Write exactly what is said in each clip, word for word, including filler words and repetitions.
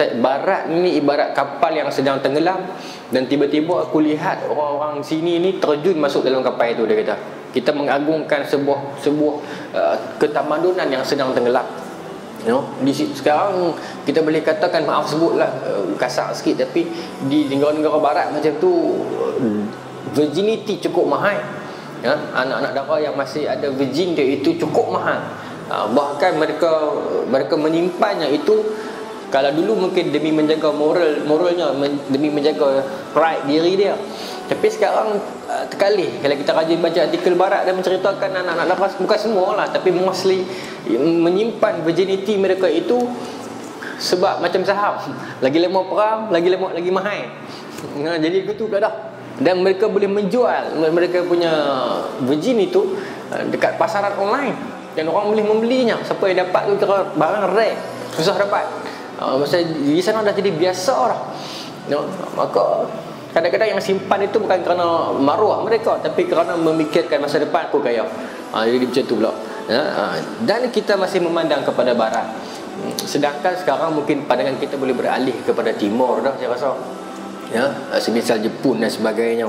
Barat ini ibarat kapal yang sedang tenggelam, dan tiba-tiba aku lihat orang-orang sini ni terjun masuk dalam kapal itu. Dia kata kita mengagungkan sebuah sebuah uh, ketamadunan yang sedang tenggelam. You know, di sekarang kita boleh katakan, maaf sebutlah uh, kasar sikit, tapi di negara-negara barat macam tu uh, virginity cukup mahal. Ya, anak-anak dara yang masih ada virgin dia itu cukup mahal. Uh, bahkan mereka mereka menyimpannya itu, kalau dulu mungkin demi menjaga moral moralnya, men, demi menjaga pride diri dia. Tapi sekarang uh, terkalih kalau kita rajin baca artikel barat dan menceritakan anak-anak dara, bukan semua lah, tapi mostly menyimpan virginity mereka itu sebab macam saham, lagi lama perang, lagi lama lagi mahal. Nah, jadi itu pula dah. Dan mereka boleh menjual mereka punya virgin itu uh, dekat pasaran online, dan orang boleh membelinya. Siapa yang dapat tu kira barang rare, susah dapat. Uh, masa di sana dah jadi biasa dah. No? Maka kadang-kadang yang simpan itu bukan kerana maruah mereka, tapi kerana memikirkan masa depan aku kaya. Uh, jadi macam tu pula. Ya? Uh, dan kita masih memandang kepada barat. Sedangkan sekarang mungkin pandangan kita boleh beralih kepada timur dah, saya rasa. Ya, semisal Jepun dan sebagainya.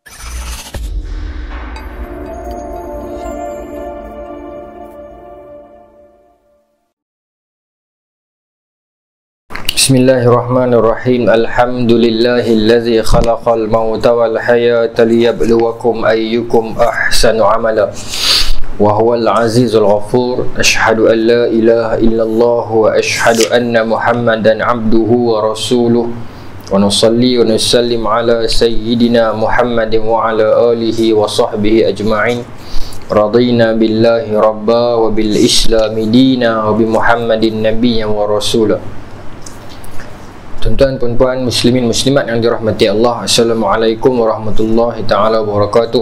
Bismillahirrahmanirrahim. Alhamdulillahillazi khalaqal mauta wal hayata liyabluwakum ayyukum ahsanu amala. Wa huwal azizul ghafur. Asyhadu an la ilaha illallah wa asyhadu anna Muhammadan abduhu wa rasuluh. Wa nusalli wa nusallim ala sayyidina Muhammadin wa ala alihi wa sahbihi ajma'in. Radina billahi rabba wa bil islami dina wa bi Muhammadin nabiyyan wa rasulah. Tuan-tuan, puan-puan, muslimin, muslimat yang dirahmati Allah, Assalamualaikum warahmatullahi ta'ala wabarakatuh.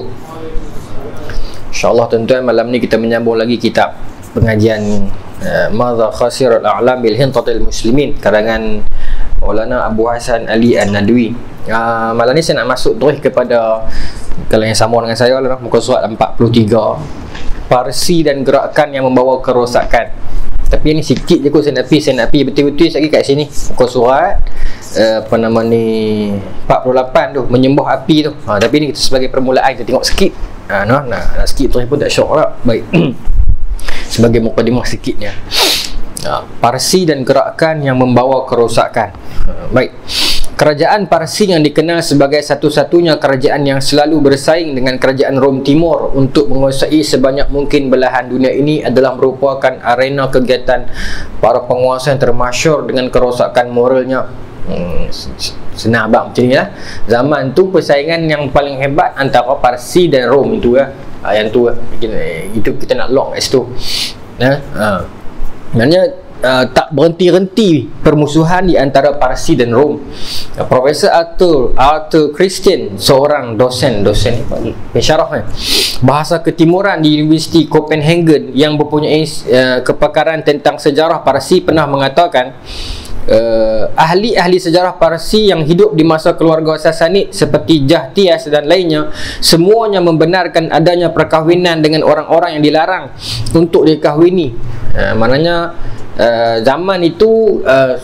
InsyaAllah tuan-tuan, malam ni kita menyambung lagi kitab pengajian uh, Madza Khasiral A'lam bil Hintatil Muslimin, karangan Maulana Abu Hasan Ali An-Nadwi. uh, Malam ni saya nak masuk terus kepada, kalau yang sama dengan saya lah, muka surat empat puluh tiga, parsi dan gerakan yang membawa kerosakan. Tapi ini sikit je kot saya nak pergi, saya nak pergi betul-betul sekali kat sini. Muka surat uh, apa nama ni empat puluh lapan tu, menyembah api tu. ha, Tapi ni kita sebagai permulaan, kita tengok sikit. ha, no? Nak, nak sikit terus pun tak syok lah. Baik. Sebagai mukadimah sikitnya, ha, parsi dan gerakan yang membawa kerosakan. ha, Baik. Kerajaan Parsi yang dikenal sebagai satu-satunya kerajaan yang selalu bersaing dengan kerajaan Rom Timur untuk menguasai sebanyak mungkin belahan dunia ini adalah merupakan arena kegiatan para penguasa yang termasyhur dengan kerosakan moralnya. Hmm, senang bang macam ni lah. Zaman tu persaingan yang paling hebat antara Parsi dan Rom itu ya. Ha, yang tu itu kita nak lock kat situ. Ya. Ha. Maknanya Uh, tak berhenti-henti permusuhan di antara Parsi dan Rom. uh, Profesor Arthur Arthur Christian, seorang dosen dosen pensyarah eh, bahasa ketimuran di Universiti Copenhagen yang mempunyai uh, kepakaran tentang sejarah Parsi, pernah mengatakan uh, ahli-ahli sejarah Parsi yang hidup di masa keluarga Sassanid seperti Jahtias dan lainnya, semuanya membenarkan adanya perkahwinan dengan orang-orang yang dilarang untuk dikahwini. uh, Maknanya Uh, zaman itu uh,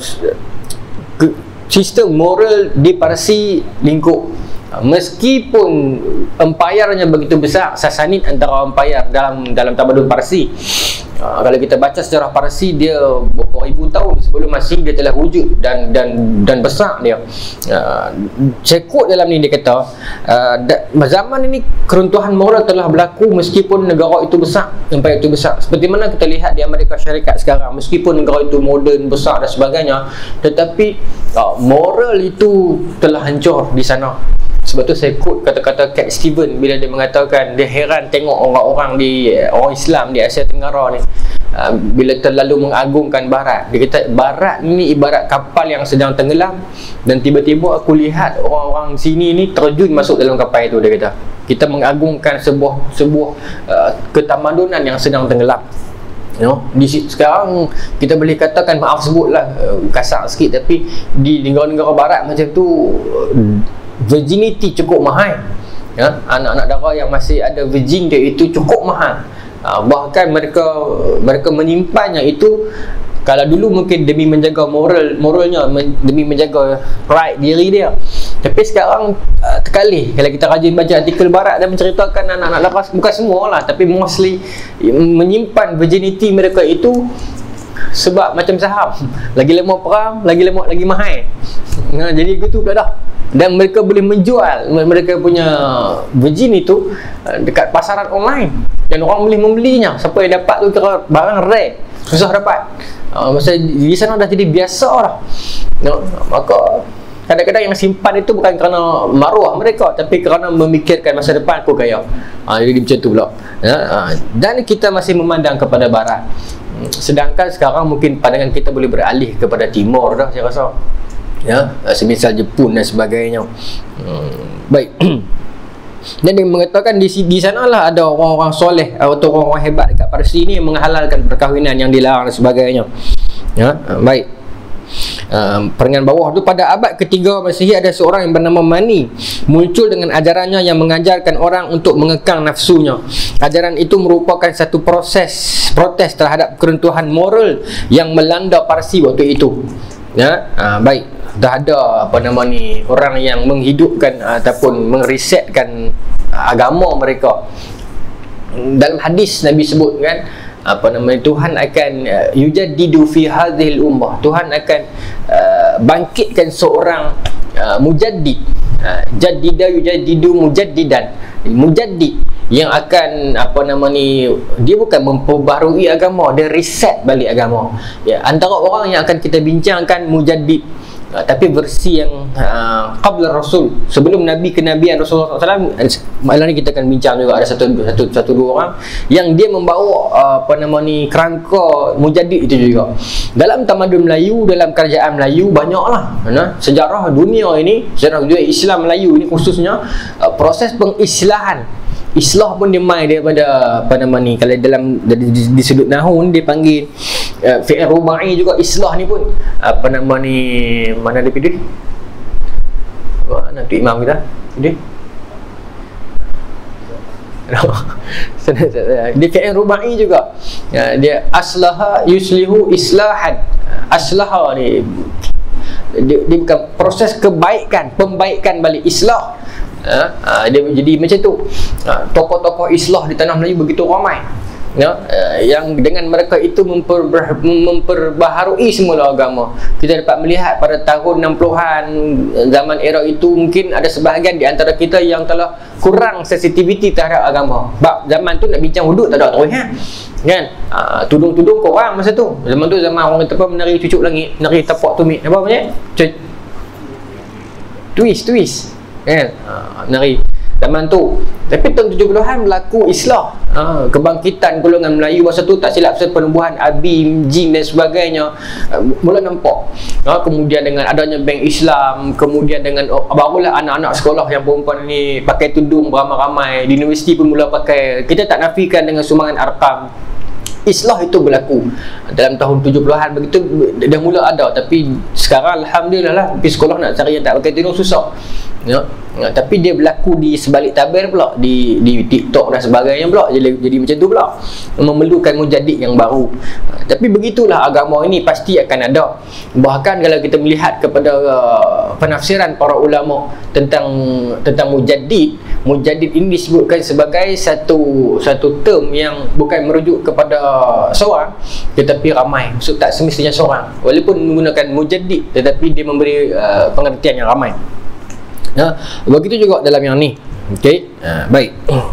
sistem moral di Parsi lingkup. uh, Meskipun empayarnya begitu besar, Sassanid antara empayar dalam dalam tamadun Parsi. uh, Kalau kita baca sejarah Parsi, dia beberapa ribu tahun sebelum Masih dia telah wujud dan dan dan besar dia. uh, Saya quote dalam ni, dia kata uh, zaman ini keruntuhan moral telah berlaku meskipun negara itu besar, empayar itu besar. Seperti mana kita lihat di Amerika Syarikat sekarang, meskipun negara itu moden, besar dan sebagainya, tetapi uh, moral itu telah hancur di sana. Sebab tu saya quote kata-kata Cat Stevens bila dia mengatakan dia heran tengok orang-orang di orang Islam di Asia Tenggara ni uh, bila terlalu mengagungkan barat. Dia kata barat ni ibarat kapal yang sedang tenggelam, dan tiba-tiba aku lihat orang-orang sini ni terjun masuk dalam kapal itu. Dia kata kita mengagungkan sebuah sebuah uh, ketamadunan yang sedang tenggelam. You know, di sekarang kita boleh katakan, maaf sebutlah uh, kasar sikit, tapi di negara-negara barat macam tu uh, virginity cukup mahal. Ya, anak-anak dara yang masih ada virgin dia itu cukup mahal. Ha, bahkan mereka mereka menyimpannya itu Kalau dulu mungkin demi menjaga moral moralnya, men, demi menjaga pride diri dia. Tapi sekarang uh, terkalih. Kalau kita rajin baca artikel barat dan menceritakan anak-anak lepas, bukan semua lah, tapi mostly menyimpan virginity mereka itu sebab macam saham, lagi lama perang, lagi lama lagi mahal. Nah, jadi gitu pula dah. Dan mereka boleh menjual mereka punya virgin itu dekat pasaran online, dan orang boleh membelinya. Siapa yang dapat tu kira barang rare, susah dapat. Uh, masa di sana dah jadi biasa dah. No, maka kadang-kadang yang simpan itu bukan kerana maruah mereka, tapi kerana memikirkan masa depan aku kaya. Uh, jadi macam tu pula. Ya, uh, dan kita masih memandang kepada barat. Sedangkan sekarang mungkin pandangan kita boleh beralih kepada timur dah, saya rasa. Ya, semisal Jepun dan sebagainya. Hmm, baik. Dan dia mengatakan di di sanalah ada orang-orang soleh atau orang-orang hebat dekat Parsi ni yang menghalalkan perkahwinan yang dilarang dan sebagainya. Ya, baik. Uh, Perenggan bawah tu, pada abad ketiga Masihi ada seorang yang bernama Mani muncul dengan ajarannya yang mengajarkan orang untuk mengekang nafsunya. Ajaran itu merupakan satu proses protes terhadap keruntuhan moral yang melanda Parsi waktu itu. Ya, uh, baik. Dah ada apa nama ni orang yang menghidupkan uh, ataupun mengrisetkan uh, agama mereka. Dalam hadis Nabi sebut kan, apa nama Tuhan akan uh, yujaddidu fi hadhil ummah. Tuhan akan uh, bangkitkan seorang uh, mujaddid. Uh, jaddida yujaddidu mujaddidan. Mujaddid yang akan apa nama ni, dia bukan memperbaharui agama, dia reset balik agama. Ya, antara orang yang akan kita bincangkan mujaddid, Uh, tapi versi yang uh, qabla Rasul, sebelum Nabi kenabian Rasulullah sallallahu alaihi wasallam. Malam ni kita akan bincang juga ada satu satu satu dua orang yang dia membawa uh, apa nama ni kerangka mujaddid itu juga. Dalam tamadun Melayu, dalam kerajaan Melayu banyaklah, nah, sejarah dunia ini, sejarah dunia Islam Melayu ini khususnya, uh, proses pengislahan. Islah pun dia mai daripada apa nama ni, kalau dalam di, di, di sudut nahwu dia panggil uh, fi'il rubai juga. Islah ni pun apa nama ni, mana dia pilih? Mana tu imam kita? Pilih. Dia fi'il rubai juga. Ya, dia aslaha yuslihu islahan. Aslaha ni dia, dia bukan proses kebaikan, pembaikan balik. Islah Ha, ha, dia jadi macam tu. Ha, tokoh-tokoh Islah di tanah Melayu begitu ramai, ya, uh, yang dengan mereka itu memperber, memperbaharui semula agama. Kita dapat melihat pada tahun enam puluhan, zaman era itu, mungkin ada sebahagian di antara kita yang telah kurang sensitivity terhadap agama. Sebab zaman tu nak bincang hudud tak ada terus, ha? Kan? Uh, tudung-tudung korang masa tu. Zaman tu zaman orang kata apa, menari cucuk langit, menari tapak tumit, apa namanya? Twist, twist. Kan? Ha, nari zaman tu. Tapi tahun tujuh puluhan berlaku Islah, ha, kebangkitan golongan Melayu masa tu, tak silap saya, penubuhan Abim, Jin dan sebagainya, ha, mula nampak. Ha, kemudian dengan adanya bank Islam, kemudian dengan oh, barulah anak-anak sekolah yang perempuan ni pakai tudung beramai-ramai, di universiti pun mula pakai. Kita tak nafikan dengan sumbangan Arkam. Islah itu berlaku dalam tahun tujuh puluhan begitu, dah mula ada. Tapi sekarang alhamdulillah lah, pergi sekolah nak cari yang tak pakai tudung susah, ya. Ya, tapi dia berlaku di sebalik tabir pula, di di TikTok dan sebagainya pula, jadi jadi macam tu pula, memerlukan mujaddid yang baru. Tapi begitulah agama ini pasti akan ada. Bahkan kalau kita melihat kepada uh, penafsiran para ulama tentang tentang mujaddid, mujaddid ini disebutkan sebagai satu satu term yang bukan merujuk kepada seorang tetapi ramai. Maksud tak semestinya seorang, walaupun menggunakan mujaddid tetapi dia memberi uh, pengertian yang ramai. Ya, begitu juga dalam yang ni. Okey, ha, baik.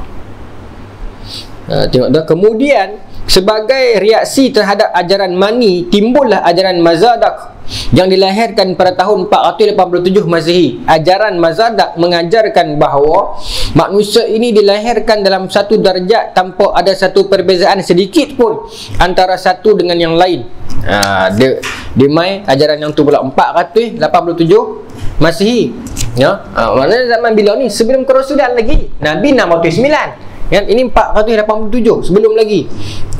Ha, tengok dah. Kemudian sebagai reaksi terhadap ajaran Mani, timbullah ajaran Mazadak yang dilahirkan pada tahun empat ratus lapan puluh tujuh Masehi. Ajaran Mazadak mengajarkan bahawa manusia ini dilahirkan dalam satu darjat tanpa ada satu perbezaan sedikit pun antara satu dengan yang lain. Ha, dia dia mai ajaran yang tu pula empat ratus lapan puluh tujuh Masehi. Ya, ha, maknanya zaman bila ni, sebelum kerasulan lagi. Nabi enam ratus sembilan. Kan? Ini empat ratus lapan puluh tujuh sebelum lagi.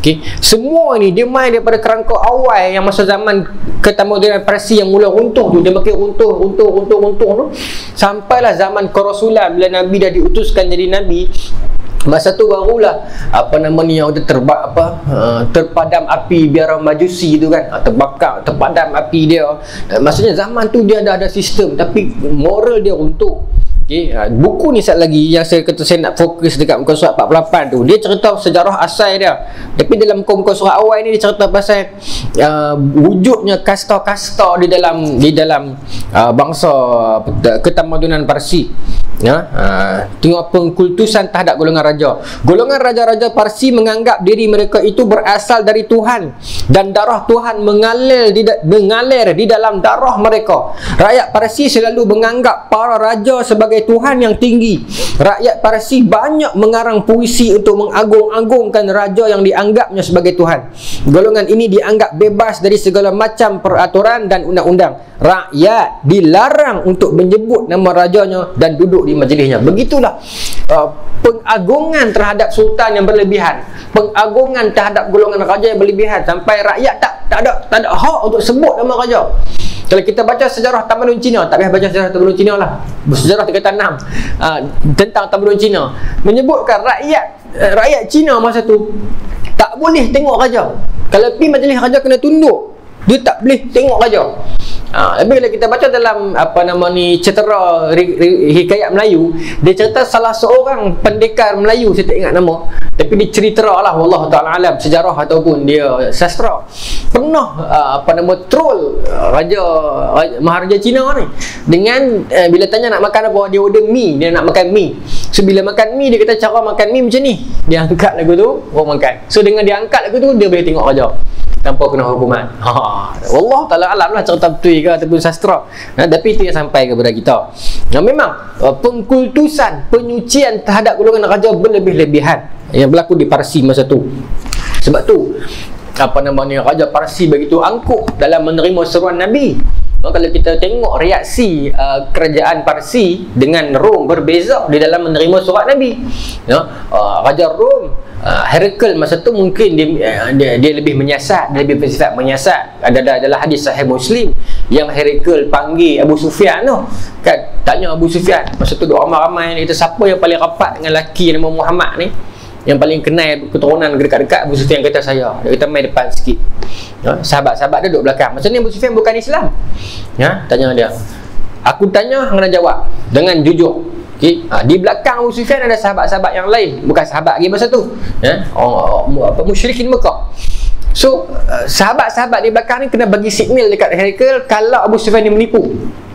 Okay. Semua ni dia main daripada kerangka awal yang masa zaman ketamudanan Parsi yang mula runtuh tu, dia makin runtuh, runtuh, runtuh, runtuh tu, sampailah zaman kerasulan bila Nabi dah diutuskan jadi Nabi. Masa tu barulah apa nama ni yang terbak apa uh, terpadam api biara Majusi tu kan, uh, terbakar, terpadam api dia. Uh, maksudnya zaman tu dia dah ada sistem tapi moral dia runtuh. Okay, uh, buku ni sat lagi yang saya kata saya nak fokus dekat muka surat empat puluh lapan tu. Dia cerita sejarah asal dia. Tapi dalam muka surat awal ni dia cerita pasal uh, wujudnya kasta-kasta di dalam di dalam uh, bangsa ketamadunan Parsi. Ya, uh, tengok pengkultusan terhadap golongan raja. Golongan raja-raja Parsi menganggap diri mereka itu berasal dari Tuhan dan darah Tuhan mengalir di, mengalir di dalam darah mereka. Rakyat Parsi selalu menganggap para raja sebagai Tuhan yang tinggi. Rakyat Parsi banyak mengarang puisi untuk mengagung-agungkan raja yang dianggapnya sebagai Tuhan. Golongan ini dianggap bebas dari segala macam peraturan dan undang-undang. Rakyat dilarang untuk menyebut nama rajanya dan duduk di majlisnya. Begitulah uh, pengagungan terhadap sultan yang berlebihan, pengagungan terhadap golongan raja yang berlebihan, sampai rakyat tak tak ada tak ada hak untuk sebut nama raja. Kalau kita baca sejarah tamadun Cina, tak payah baca sejarah tamadun Cina lah, sejarah tingkatan enam uh, tentang tamadun Cina menyebutkan rakyat uh, rakyat Cina masa tu tak boleh tengok raja. Kalau pergi majlis raja kena tunduk, dia tak boleh tengok raja. Ha, tapi bila kita baca dalam apa nama ni cetera hikayat Melayu, dia cerita salah seorang pendekar Melayu, saya tak ingat nama, tapi dia cerita lah, wallahu taala alam, sejarah ataupun dia sastra, pernah uh, apa nama troll uh, raja, raja Maharaja Cina ni dengan uh, bila tanya nak makan apa, dia order mi, dia nak makan mi. So bila makan mi, dia kata cara makan mi macam ni, dia angkat lagu tu, orang makan. So dengan dia angkat lagu tu, dia boleh tengok raja tanpa kena hukuman. Ha, wallah taala alam lah cerita betul ke ataupun sastra. Nah, tapi itu yang sampai kepada kita. Nah, memang uh, pengkultusan, penyucian terhadap golongan raja berlebih-lebihan yang berlaku di Parsi masa tu. Sebab tu apa namanya raja Parsi begitu angkuh dalam menerima seruan Nabi. Kalau kita tengok reaksi uh, kerajaan Parsi dengan Rom berbeza di dalam menerima surat Nabi. Ya, uh, Raja Rom, uh, Herakles masa tu mungkin dia, uh, dia dia lebih menyiasat, dia lebih bersifat menyiasat. Ada adalah hadis sahih Muslim yang Herakles panggil Abu Sufyan tu. Kan tanya Abu Sufyan, masa tu ramai-ramai ni, kita siapa yang paling rapat dengan lelaki nama Muhammad ni? Yang paling kenal keturunan dekat-dekat. Abu Sufyan kata saya. Dia kata main depan sikit. Ya, sahabat-sahabat dia duduk belakang. Macam ni Abu Sufyan bukan Islam. Ya, tanya dia. Aku tanya, hang nak jawab dengan jujur. Okay? Ha, di belakang Abu Sufyan ada sahabat-sahabat yang lain, bukan sahabat lagi masa tu. Ya, oh, oh, apa musyrikin Mekah. So, uh, sahabat-sahabat di belakang ni kena bagi signal dekat Herakles kalau Abu Sufyan ni menipu.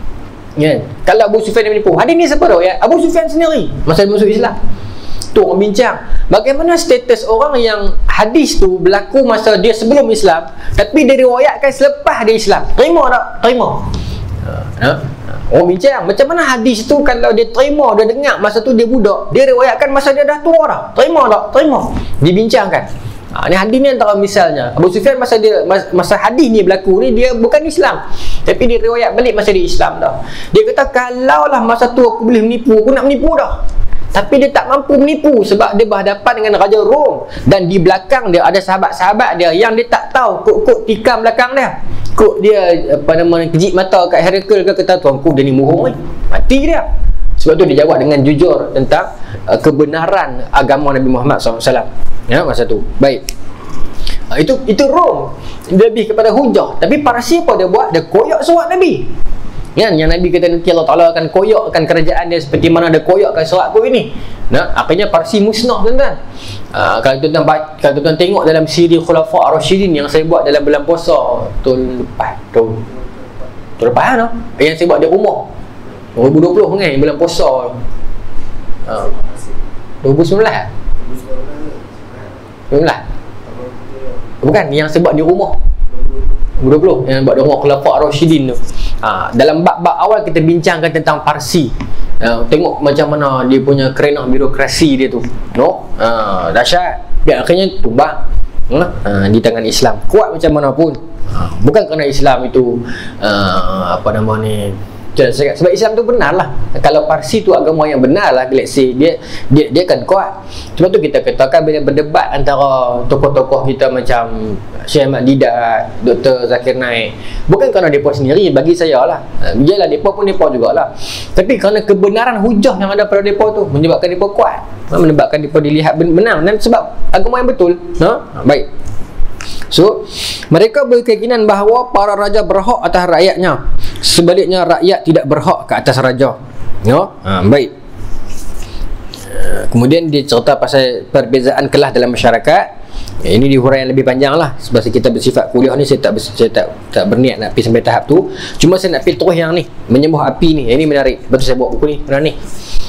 Ya, kalau Abu Sufyan ni menipu. Hadis ni siapa tahu ya? Abu Sufyan sendiri masa dia masuk Islam. Tu orang bincang bagaimana status orang yang hadis tu berlaku masa dia sebelum Islam tapi dia riwayatkan selepas dia Islam. Terima tak? Terima. Ha? Orang bincang macam mana hadis tu kalau dia terima, dia dengar masa tu dia budak, dia riwayatkan masa dia dah tua dah. Terima tak? Terima. Dibincangkan. Ha, ni hadis ni antara misalnya. Abu Sufyan masa dia masa hadis ni berlaku ni dia bukan Islam, tapi dia riwayat balik masa dia Islam dah. Dia kata kalaulah masa tu aku boleh menipu, aku nak menipu dah. Tapi dia tak mampu menipu sebab dia berhadapan dengan Raja Rom dan di belakang dia ada sahabat-sahabat dia yang dia tak tahu kok-kok tikam belakang dia. Kok dia apa nama kejip mata kat Herakles ke kata tuanku dia ni bohong ni. Mati dia. Sebab tu dia jawab dengan jujur tentang uh, kebenaran agama Nabi Muhammad sallallahu alaihi wasallam. Ya, masa tu. Baik. Uh, itu itu Rom. Dia lebih kepada hujah. Tapi Parsi apa dia buat? Dia koyak surat Nabi. Kan yang Nabi kata nanti Allah Taala akan koyakkan kerajaan dia seperti mana dia koyakkan surat aku ini. Nah, akhirnya Parsi musnah tuan-tuan. Uh, kalau tuan-tuan kalau tuan-tuan tengok dalam siri Khulafa Ar-Rasyidin yang saya buat dalam bulan puasa tahun lepas tu. Tu lepas noh. Yang saya buat di rumah. dua ribu dua puluh kan bulan puasa. Uh, dua ribu sembilan belas. sembilan belas. Bukan yang saya buat di rumah. dua ribu dua puluh yang buat di rumah Khulafa Ar-Rasyidin tu. Ha, dalam bab-bab awal kita bincangkan tentang Parsi. Ha, tengok macam mana dia punya kerenah birokrasi dia tu. No? Ha, dahsyat. Dia akhirnya tumbang. Ha, di tangan Islam. Kuat macam mana pun. Ha, bukan kerana Islam itu uh, apa nama ni Sebab Islam tu benar lah. Kalau Parsi tu agama yang benar lah, let's say dia dia dia akan kuat. Sebab tu kita katakan bila berdebat antara tokoh-tokoh kita macam Syekh Ahmad Didat, Doktor Zakir Naik, bukan kerana mereka sendiri, bagi saya lah, biarlah mereka pun mereka jugalah, tapi kerana kebenaran hujah yang ada pada mereka tu menyebabkan mereka kuat, menyebabkan mereka dilihat benar, dan sebab agama yang betul. Ha? Baik. So, mereka berkeyakinan bahawa para raja berhak atas rakyatnya, sebaliknya rakyat tidak berhak ke atas raja. Ya? Ha, baik. Kemudian dia cerita pasal perbezaan kelas dalam masyarakat. Ini di huraian lebih panjang lah, sebab kita bersifat kuliah ni saya tak saya tak tak berniat nak pergi sampai tahap tu. Cuma saya nak pergi terus yang ni, menyembah api ni. Ini menarik. Betul saya bawa buku ni. Kerana ni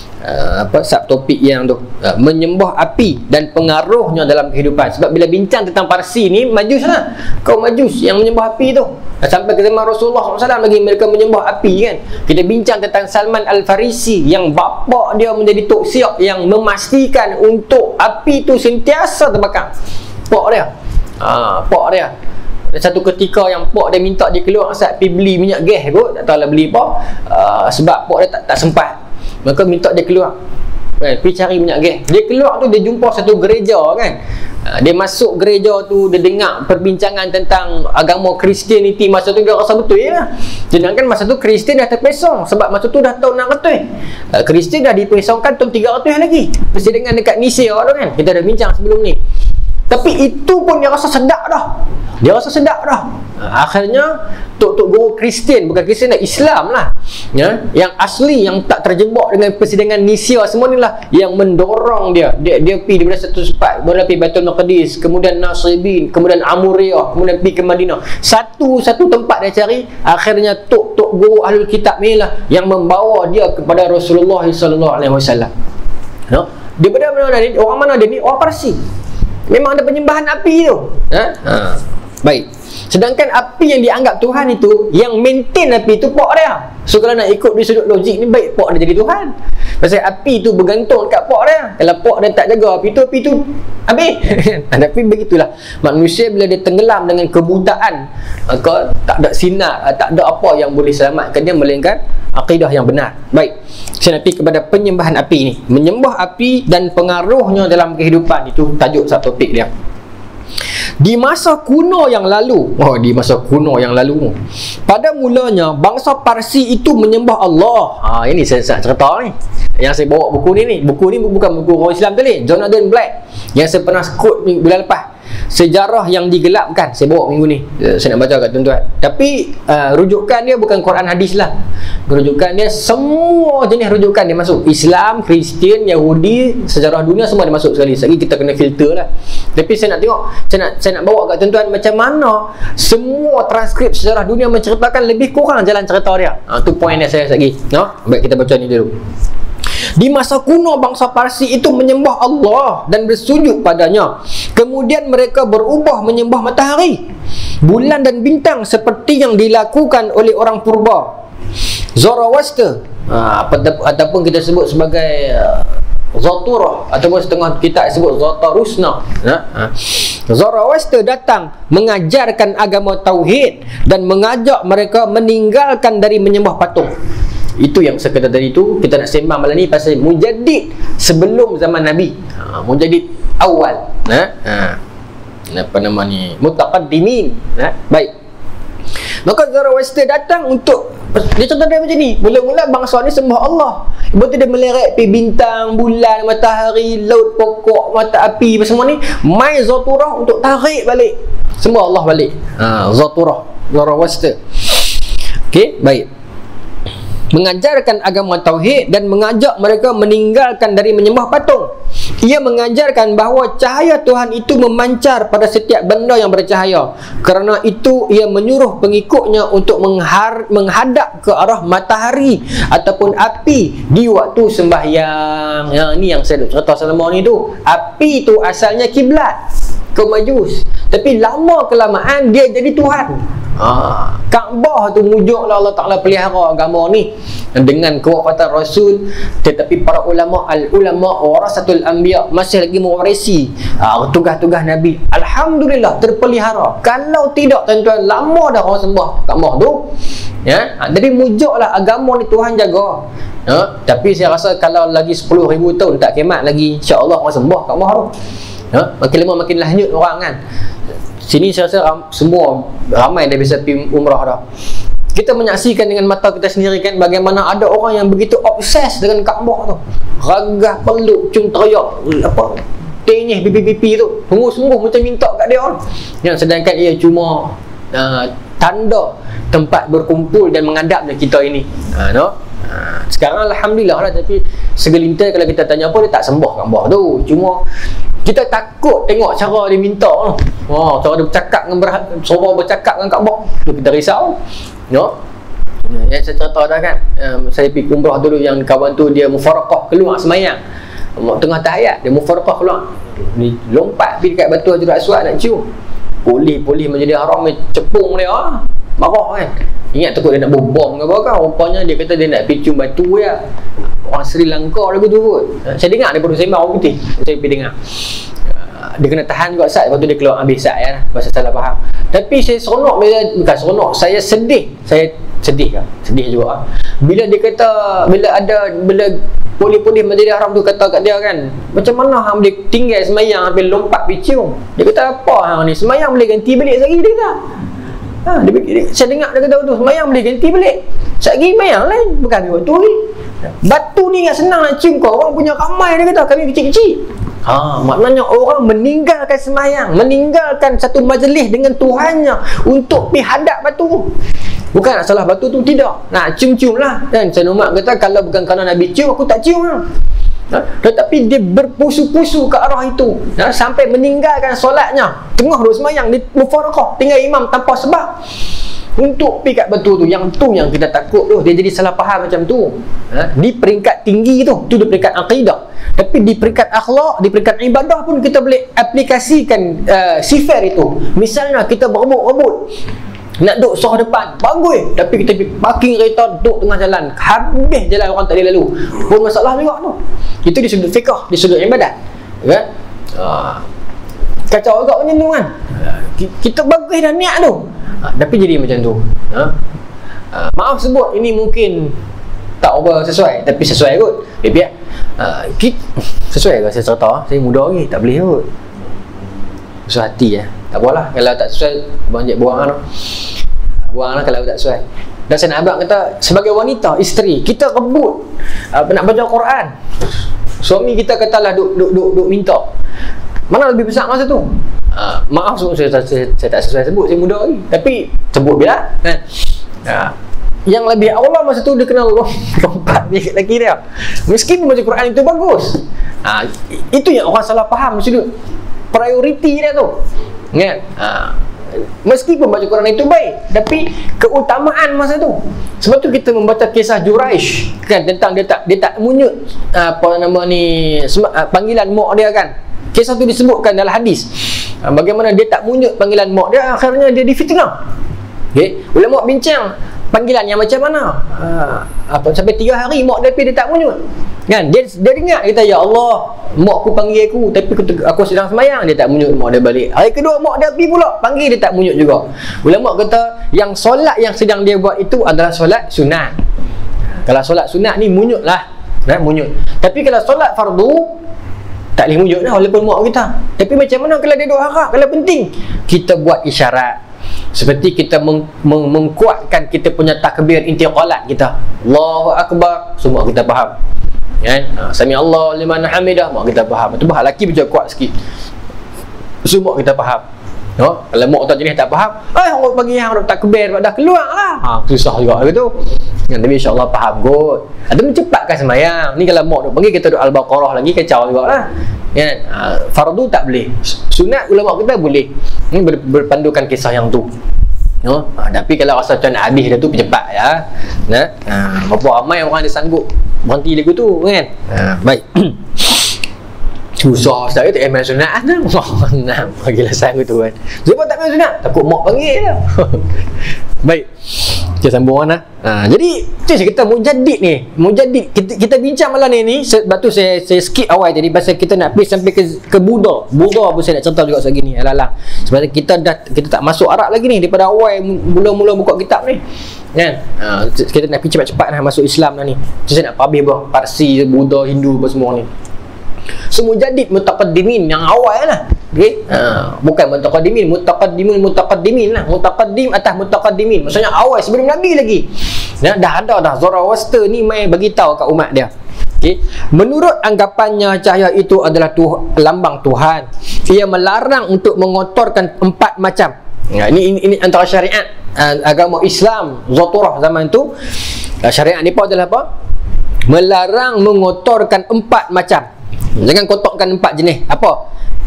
Uh, apa subtopik yang tu, uh, menyembah api dan pengaruhnya dalam kehidupan. Sebab bila bincang tentang Parsi ni, Majus lah, kaum Majus yang menyembah api tu, uh, sampai ke zaman Rasulullah sallallahu alaihi wasallam lagi mereka menyembah api kan. Kita bincang tentang Salman Al-Farisi yang bapa dia menjadi tok siap yang memastikan untuk api tu sentiasa terbakar. Pak dia uh, pak dia dan satu ketika yang pak dia minta dia keluar saat pergi beli minyak gas kot, tak tahulah beli apa, uh, sebab pak dia tak, tak sempat, maka minta dia keluar, kan, pergi cari minyak gas. Dia keluar tu dia jumpa satu gereja kan. Dia masuk gereja tu, dia dengar perbincangan tentang agama Kristianiti. Masa tu dia rasa betul lah. Sedangkan masa tu Kristian dah terpesong, sebab masa tu dah tahun enam ratus. Kristian dah dipesongkan tahun tiga ratus lagi. Persidangan dekat Nisia tu kan, kita dah bincang sebelum ni. Tapi itu pun dia rasa sedap dah. Dia rasa sedap dah. Akhirnya tok-tok guru Kristian, bukan Kristian dah, Islam lah, ya, yang asli, yang tak terjebak dengan persidangan Nisia semua ni lah, yang mendorong dia. Dia dia pergi daripada satu tempat, kemudian pergi Baitul Maqdis, kemudian Nasribin, kemudian Amuriyah, kemudian pergi ke Madinah. Satu-satu tempat dia cari. Akhirnya tok-tok guru Ahlul Kitab ni lah yang membawa dia kepada Rasulullah sallallahu alaihi wasallam. Ya, dia benar-benar ni orang mana dia ni? Orang Parsi. Memang ada penyembahan api tu. Ha? Ha. Baik. Sedangkan api yang dianggap Tuhan itu, yang maintain api itu pak dia. So kalau nak ikut di sudut logik ni, baik pak dia jadi Tuhan. Pasal api tu bergantung dekat pak dia. Kalau pak dia tak jaga api tu, api tu habis. Tapi begitulah manusia bila dia tenggelam dengan kebutaan, maka tak ada sinar, tak ada apa yang boleh selamatkan dia melainkan akidah yang benar. Baik. Saya nak pergi kepada penyembahan api ni. Menyembah api dan pengaruhnya dalam kehidupan, itu tajuk satu topik dia. Di masa kuno yang lalu, oh di masa kuno yang lalu, pada mulanya bangsa Parsi itu menyembah Allah. Ha, ini saya nak cerita ni. Yang saya bawa buku ni ni. Buku ni bukan buku orang Islam tu ni, Jonathan Black, yang saya pernah quote bulan lepas. Sejarah yang digelapkan, saya bawa minggu ni. Saya nak baca kat tuan-tuan. Tapi uh, rujukan dia bukan Quran hadis lah. Rujukan dia semua jenis rujukan dia masuk. Islam, Kristian, Yahudi, sejarah dunia semua dia masuk sekali. Sekali kita kena filter lah. Tapi saya nak tengok, saya nak saya nak bawa kat tuan-tuan macam mana semua transkrip sejarah dunia menceritakan lebih kurang jalan cerita dia. Ha, tu poin dia saya lagi. No? Baik, kita baca ni dulu. Di masa kuno bangsa Parsi itu menyembah Allah dan bersujud padanya. Kemudian mereka berubah menyembah matahari, bulan dan bintang seperti yang dilakukan oleh orang purba. Zoroaster, ha, ataupun kita sebut sebagai uh, Zaturah, ataupun setengah kita sebut Zatarusna. Ha? Ha. Zoroaster datang mengajarkan agama tauhid dan mengajak mereka meninggalkan dari menyembah patung. Itu yang saya kata tadi tu. Kita nak sembang malam ni pasal mujaddid sebelum zaman Nabi, ha, mujaddid awal, ha? Ha. Apa nama ni, mutaqaddimin, ha? Baik. Maka Zoroaster datang untuk, dia contoh dia macam ni. Mula-mula bangsa ni sembah Allah, lepas tu dia meleret pergi bintang, bulan, matahari, laut, pokok, mata api, semua ni mai Zaturah untuk tarik balik, sembah Allah balik. Ha, Zaturah, Zoroaster. Okey, baik. Mengajarkan agama tauhid dan mengajak mereka meninggalkan dari menyembah patung. Ia mengajarkan bahawa cahaya Tuhan itu memancar pada setiap benda yang bercahaya. Kerana itu ia menyuruh pengikutnya untuk menghar, menghadap ke arah matahari ataupun api di waktu sembahyang. Ya, ni yang saya cerita selama ni tu. Api tu asalnya kiblat, kaum Majus, tapi lama kelamaan dia jadi Tuhan. Ha, Kaabah tu mujuklah Allah Ta'ala pelihara agama ni dengan kewafatan Rasul. Tetapi para ulama, al-ulama warasatul anbiya, masih lagi mewarisi uh, tugas-tugas Nabi. Alhamdulillah terpelihara. Kalau tidak, tuan-tuan, lama dah orang sembah Kaabah tu, ya. Ha, jadi mujuklah agama ni Tuhan jaga. Ha, tapi saya rasa kalau lagi sepuluh ribu tahun tak kiamat lagi, insya-Allah orang sembah Kaabah tu. Ha, makin lama makin lanjut orang kan. Sini saya rasa ram, semua ramai dah bisa pergi umrah dah. Kita menyaksikan dengan mata kita sendiri kan, bagaimana ada orang yang begitu obses dengan Kaabah tu. Ragah, peluk, cung teriak, apa, tenyeh pipi-pipi tu. Sungguh-sungguh macam minta kat dia. Yang sedangkan ia cuma uh, tanda tempat berkumpul dan menghadapnya kita ini. Ha, no? Ha, sekarang Alhamdulillah lah, tapi segelintir kalau kita tanya apa, dia tak sembah Kaabah tu. Cuma kita takut tengok cara dia minta tu. Oh, cara dia bercakap dengan berhad, suruh bercakap dengan Kaabah tu kita risau. No? Yang saya cerita dah kan, um, saya pergi umrah dulu, yang kawan tu dia mufaraqah keluar semayang. Tengah tahiyat dia mufaraqah keluar. Ni lompat pergi dekat batu Hajarul Aswad nak cium. Polis-polis Masjidil Haram ni cepung dia. Ah, marah kan. Ingat takut dia nak bom ke apa kan. Rupanya dia kata dia nak pergi cium batu ya. Orang Sri Lanka lagu tu kot. Saya dengar daripada sembang orang putih. Saya pergi dengar. Dia kena tahan juga sat, lepas tu dia keluar ambil sat ya, pasal salah faham. Tapi saya seronok bila, bukan seronok, saya sedih. Saya sedih kan? Sedih juga. Bila dia kata, bila ada, bila polis-polis Masjidil Haram tu kata kat dia kan, macam mana hang boleh tinggal semayang sampai lompat picium? Dia kata apa hang ni? Semayang boleh ganti balik sekali, dia kata. Ha, dia, dia, saya dengar dia kata tu, semayang boleh ganti balik. Sekali semayang lain, bukan ambil waktu ni. Batu ni ingat senang nak cium kau, orang punya ramai, dia kata, kami kecil-kecil. Ha, maknanya orang meninggalkan semayang, meninggalkan satu majlis dengan Tuhannya untuk pergi hadap batu. Bukan nak salah batu tu, tidak. Nak cium-cium lah. Dan saya Umar kata, kalau bukan kerana Nabi cium, aku tak cium lah. Ha? Tetapi dia berpusu-pusu ke arah itu, ha? Sampai meninggalkan solatnya. Tengah duduk semayang, dia mufaraqah, tinggal imam tanpa sebab, untuk pergi kat batu tu. Yang tu yang kita takut tu, dia jadi salah faham macam tu. Ha? Di peringkat tinggi tu, tu di peringkat akidah. Tapi di peringkat akhlak, di peringkat ibadah pun kita boleh aplikasikan uh, sifar itu. Misalnya kita berebut-rebut nak duduk soh depan, bagus, tapi kita parking kereta duduk tengah jalan, habis jalan orang tak boleh lalu, pun masalah juga tu. Itu di sudut fiqh, di sudut ibadat kan. uh, Kacau juga macam tu kan. Kita bagus dah niat tu, uh, tapi jadi macam tu. uh, uh, Maaf sebut ini mungkin tak apa sesuai, tapi sesuai kot. Biar uh, sesuai ke saya cerita? Saya muda lagi, tak boleh kot. Sesuai hati ya. Tak apalah, kalau tak sesuai, banyak buang lah. Buang lah kalau tak sesuai. Dan saya nak abang kata, sebagai wanita, isteri, kita rebut uh, nak baca Quran. Suami kita katalah duk, duk, duk, duk minta. Mana lebih besar masa tu? Uh, maaf saya, saya, saya, saya tak sesuai sebut, saya muda lagi. Tapi sebut bila kan? Uh, yang lebih awal masa tu dia kena lompat dia lagi dia. Meskipun baca Quran itu bagus. Ha, itu yang orang salah faham sudut prioriti dia tu. Kan? Ha, meskipun baca Quran itu baik, tapi keutamaan masa tu. Sebab tu kita membaca kisah Juraish kan, tentang dia tak dia tak munyut apa nama ni panggilan mak dia kan. Kisah tu disebutkan dalam hadis. Ha, bagaimana dia tak munyut panggilan mak dia, akhirnya dia difitnah. Okey, ulama bincang panggilan yang macam mana? Ha, apa sampai tiga hari mak dia pergi dia tak munyut. Kan? Dia dia dengar dia kata, ya Allah, mak aku panggil aku tapi aku, aku sedang semayang, dia tak munyut, mak dia balik. Hari kedua mak dia pergi pula, panggil dia tak munyut juga. Ulama kata yang solat yang sedang dia buat itu adalah solat sunat. Kalau solat sunat ni munyutlah, nah, munyut. Tapi kalau solat fardu tak boleh munyut dah walaupun mak kita. Tapi macam mana kalau dia duk harap, kalau penting kita buat isyarat. Seperti kita meng, meng, mengkuatkan kita punya takbir intiqalat kita, Allahu Akbar, semua kita faham kan? Ha, Sami Allah liman hamidah, mak kita faham. Itu bahal lelaki macam kuat sikit, semua kita faham. No? Kalau mak tak jenis tak faham, eh orang bagi yang takbir dah keluar lah, ha, susah juga begitu. Tapi insyaAllah faham kot. Ada mencepatkan semayang. Ni kalau mak duk panggil kita duk Al-Baqarah lagi, kacau juga lah kan? Ha, fardu tak boleh, sunat ulama kita boleh. Ini ber, berpandukan kisah yang tu. No? Ha, tapi kalau rasa macam nak habis dah tu, cepat ya. Nah, ha, berapa ramai orang dia sanggup berhenti lagu tu kan. Ha, baik. susah Ustaz tu tak main sunat dah. Nah, bagilah saya tu kan. Sebab tak main sunat, takut mak panggil lah. Baik. Kita sambung kan. Ha, jadi tu saya kata mujaddid ni, mujaddid kita, kita bincang malam ni ni sebab tu saya saya skip awal tadi pasal kita nak pergi sampai ke ke Buddha. Buddha pun saya nak cerita juga sebab gini. Alah-alah. Sebab kita dah kita tak masuk Arab lagi ni daripada awal mula-mula buka kitab ni. Kan? Ha, kita nak pergi cepat-cepat nak masuk Islam dah ni. So, saya nak habis bah Parsi, Buddha, Hindu apa semua ni. So mujaddid mutaqaddimin yang awal lah. Okey. Ha, bukan mutaqaddimin, mutaqaddimin mutaqaddimin lah. Mutaqaddim atas mutaqaddimin. Maksudnya awal sebelum Nabi lagi. Ya, dah ada dah Zoroaster ni mai bagi tahu kat umat dia. Okey. Menurut anggapannya cahaya itu adalah tuh, lambang Tuhan. Ia melarang untuk mengotorkan empat macam. Ya, ini, ini ini antara syariat uh, agama Islam Zaturah zaman tu. Uh, syariat ni pun adalah apa? Melarang mengotorkan empat macam. Jangan kotorkan empat jenis. Apa?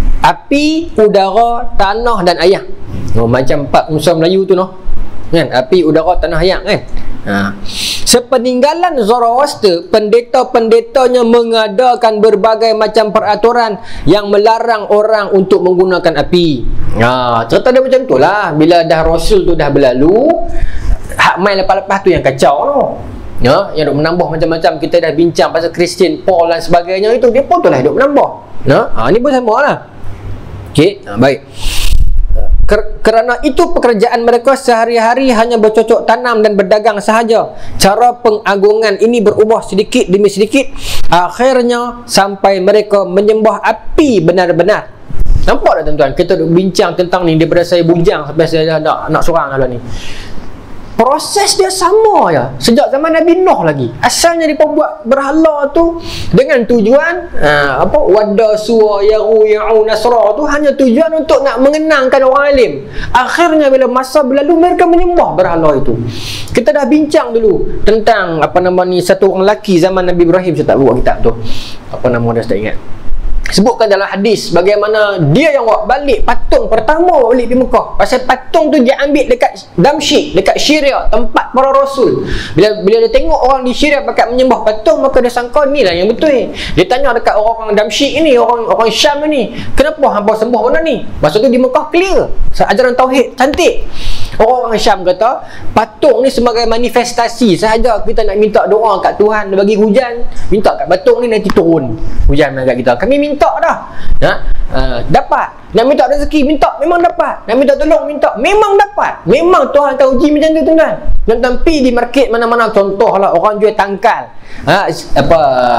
Api, udara, tanah dan air. Oh, macam empat unsur Melayu tu noh. Kan? Api, udara, tanah, air kan? Ha. Sepeninggalan Zoroaster, pendeta-pendetanya mengadakan berbagai macam peraturan yang melarang orang untuk menggunakan api. Ha, cerita dia macam tu lah. Bila dah Rasul tu dah berlalu, hak main lepas-lepas tu yang kacau tu. Ya, yang duk menambah macam-macam. Kita dah bincang pasal Kristian, Paul dan sebagainya itu. Dia pun tu lah duk menambah. Ya, ha, ni pun sama lah. Okey, ha, baik. Ker- kerana itu pekerjaan mereka sehari-hari hanya bercocok tanam dan berdagang sahaja. Cara pengagungan ini berubah sedikit demi sedikit. Akhirnya sampai mereka menyembah api benar-benar. Nampak tak tuan-tuan? Kita duk bincang tentang ni daripada saya bujang sampai saya dah nak, nak sorang lah ni. Proses dia sama je sejak zaman Nabi Nuh lagi. Asalnya dia buat berhala tu dengan tujuan uh, apa wadda suwa yahu ya'u nasra tu hanya tujuan untuk nak mengenangkan orang alim. Akhirnya bila masa berlalu mereka menyembah berhala itu. Kita dah bincang dulu tentang apa nama ni satu orang lelaki zaman Nabi Ibrahim. Saya tak buat kitab tu. Apa nama dia saya tak ingat. Sebutkan dalam hadis bagaimana dia yang bawa balik patung pertama bawa balik di Mekah. Pasal patung tu dia ambil dekat Damsyik, dekat Syria, tempat para rasul. Bila bila dia tengok orang di Syria pakat menyembah patung, maka dia sangka ni lah yang betul. Dia tanya dekat orang-orang Damsyik ini, orang orang Syam ini, kenapa hangpa sembah benda ni? Masa tu di Mekah clear, ajaran tauhid cantik. Orang-orang Syam kata patung ni sebagai manifestasi sahaja kita nak minta doa kat Tuhan bagi hujan, minta kat patung ni nanti turun hujan dekat kita. Kami minta dah. Ha? Uh, dapat. Nak minta rezeki minta, memang dapat. Nak minta tolong minta, memang dapat. Memang Tuhan akan uji macam tu tuan-tuan. Dan tapi di market mana-mana contohlah orang jual tangkal. Ha, apa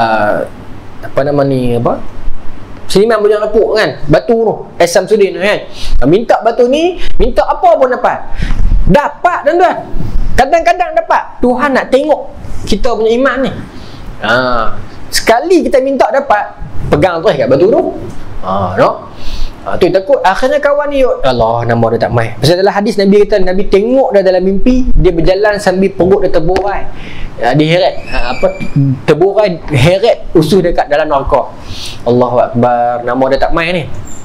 apa nama ni apa? Seniman bujang lepuk kan, batu tu S. Samsudin kan, minta batu ni, minta apa pun dapat. Dapat tuan-tuan. Kadang-kadang dapat. Tuhan nak tengok kita punya iman ni. Ha, sekali kita minta dapat, pegang terus kat batu tu. Ha, no? Ha, tu takut akhirnya kawan ni, Allah nama dia tak mai. Pasal dalam hadis Nabi kata, Nabi tengok dia dalam mimpi, dia berjalan sambil perut dia terburai. Ha, dia heret, ha, apa terburai heret usus dekat dalam neraka. Allahu Akbar, nama dia tak mai ni.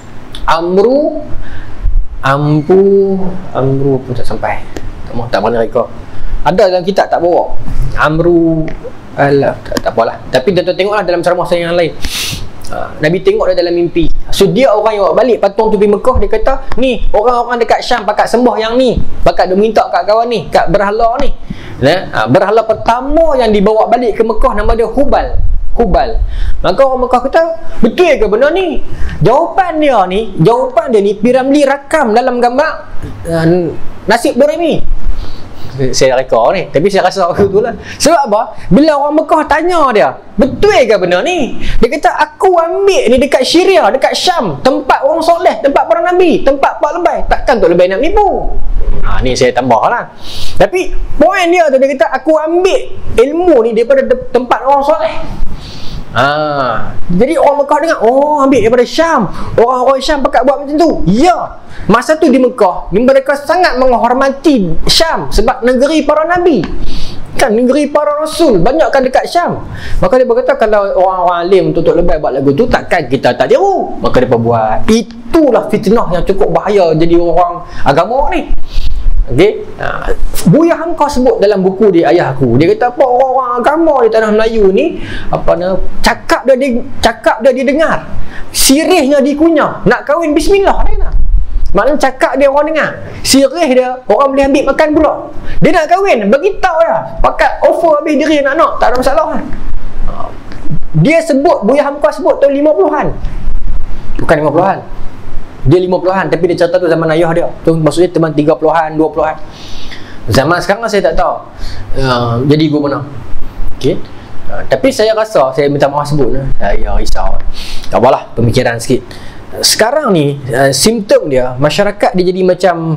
Amru Amru Amru pun tak sampai. Tak mahu tak pernah reka. Ada dalam kitab tak bawa. Amru alah tak, tak apalah. Tapi dia tengoklah dalam ceramah saya yang lain. Uh, Nabi tengok dia dalam mimpi. So dia orang yang bawa balik patung tu pergi Mekah. Dia kata ni orang-orang dekat Syam pakat sembah yang ni, pakat dia minta kat kawan ni, kat berhala ni. Nah, uh, berhala pertama yang dibawa balik ke Mekah nama dia Hubal. Hubal. Maka orang Mekah kata, betul ke benda ni? Jawapan dia ni, jawapan dia ni Piramli rakam dalam gambar uh, nasib Doremi. Saya reka ni, tapi saya rasa aku tu lah. Sebab apa? Bila orang Mekah tanya dia, betul ke benda ni? Dia kata, aku ambil ni dekat Syria, dekat Syam, tempat orang soleh, tempat para nabi, tempat pak lebay. Takkan Tok Lebay nak nipu? Ha, ni saya tambah lah. Tapi poin dia tu, dia kata aku ambil ilmu ni daripada de- tempat orang soleh. Ha, jadi orang Mekah dengar, oh ambil daripada Syam, orang-orang Syam pakat buat macam tu. Ya, masa tu di Mekah mereka sangat menghormati Syam sebab negeri para nabi kan, negeri para rasul, banyak kan dekat Syam. Maka dia berkata kalau orang-orang alim untuk Tok Lebay buat lagu tu, takkan kita tak tiru. Maka dia buat. Itulah fitnah yang cukup bahaya jadi orang agama ni. Okey. Ha, Buya Hamka sebut dalam buku dia Ayah Aku. Dia kata apa orang agama di tanah Melayu ni apa nama cakap dia, dia cakap dia didengar. Sirihnya dikunyah. Nak kahwin bismillah dia kata. Maknanya cakap dia orang dengar. Sirih dia orang boleh ambil makan pula. Dia nak kahwin, beritahu dah. Pakat offer habis diri anak-anak, tak ada masalah kan. Dia sebut, Buya Hamka sebut tahun lima puluhan. Bukan lima puluhan. Dia lima puluhan, tapi dia cerita tu zaman ayah dia. Tu maksudnya teman tiga puluhan, dua puluhan. Zaman sekarang saya tak tahu. Uh, jadi gua mana. Okey. Uh, tapi saya rasa, saya minta maaf sebut lah. Saya risau. Tak apalah, pemikiran sikit. Sekarang ni uh, simptom dia, masyarakat dia jadi macam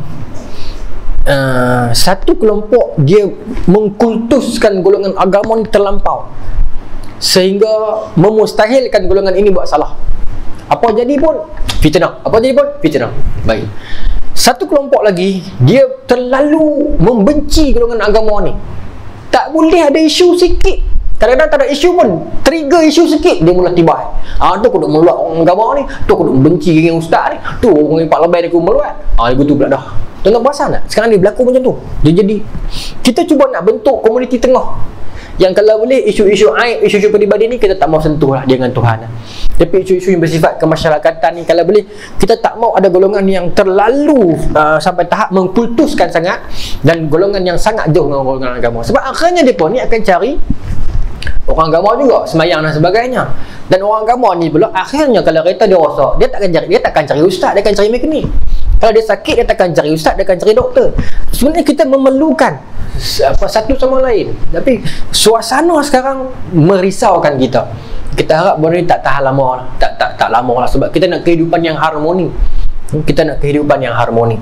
uh, satu kelompok dia mengkultuskan golongan agama ni terlampau, sehingga memustahilkan golongan ini buat salah. Apa jadi pun fitnah, apa jadi pun fitnah. Baik. Satu kelompok lagi dia terlalu membenci golongan agama ni. Tak boleh ada isu sikit. Kadang-kadang tak ada isu pun, trigger isu sikit dia mula tiba. Ah tu kudu meluat orang agama ni, tu kudu benci dengan ustaz ni, tu orang pak lebay dia kudu meluat. Ah dia tu pula dah. Tuan-tuan perasan tak? Sekarang ni berlaku macam tu. Dia jadi kita cuba nak bentuk komuniti tengah. Yang kalau boleh isu-isu aib, isu-isu peribadi ni kita tak mau sentuh lah dengan Tuhan. Tapi isu-isu yang bersifat kemasyarakatan ni kalau boleh kita tak mau ada golongan yang terlalu uh, sampai tahap mengkultuskan sangat, dan golongan yang sangat jauh dengan golongan agama. Sebab akhirnya dia pun ni akan cari orang agama juga, semayang dan sebagainya. Dan orang agama ni pula akhirnya kalau kereta dia rosak, dia takkan cari, dia takkan cari ustaz, dia akan cari mekanik. Kalau dia sakit, dia takkan cari ustaz, dia akan cari doktor. Sebenarnya kita memerlukan apa satu sama lain. Tapi suasana sekarang merisaukan kita. Kita harap benda ni tak tahan lama lah. Tak tak tak lama lah, sebab kita nak kehidupan yang harmoni. Kita nak kehidupan yang harmoni.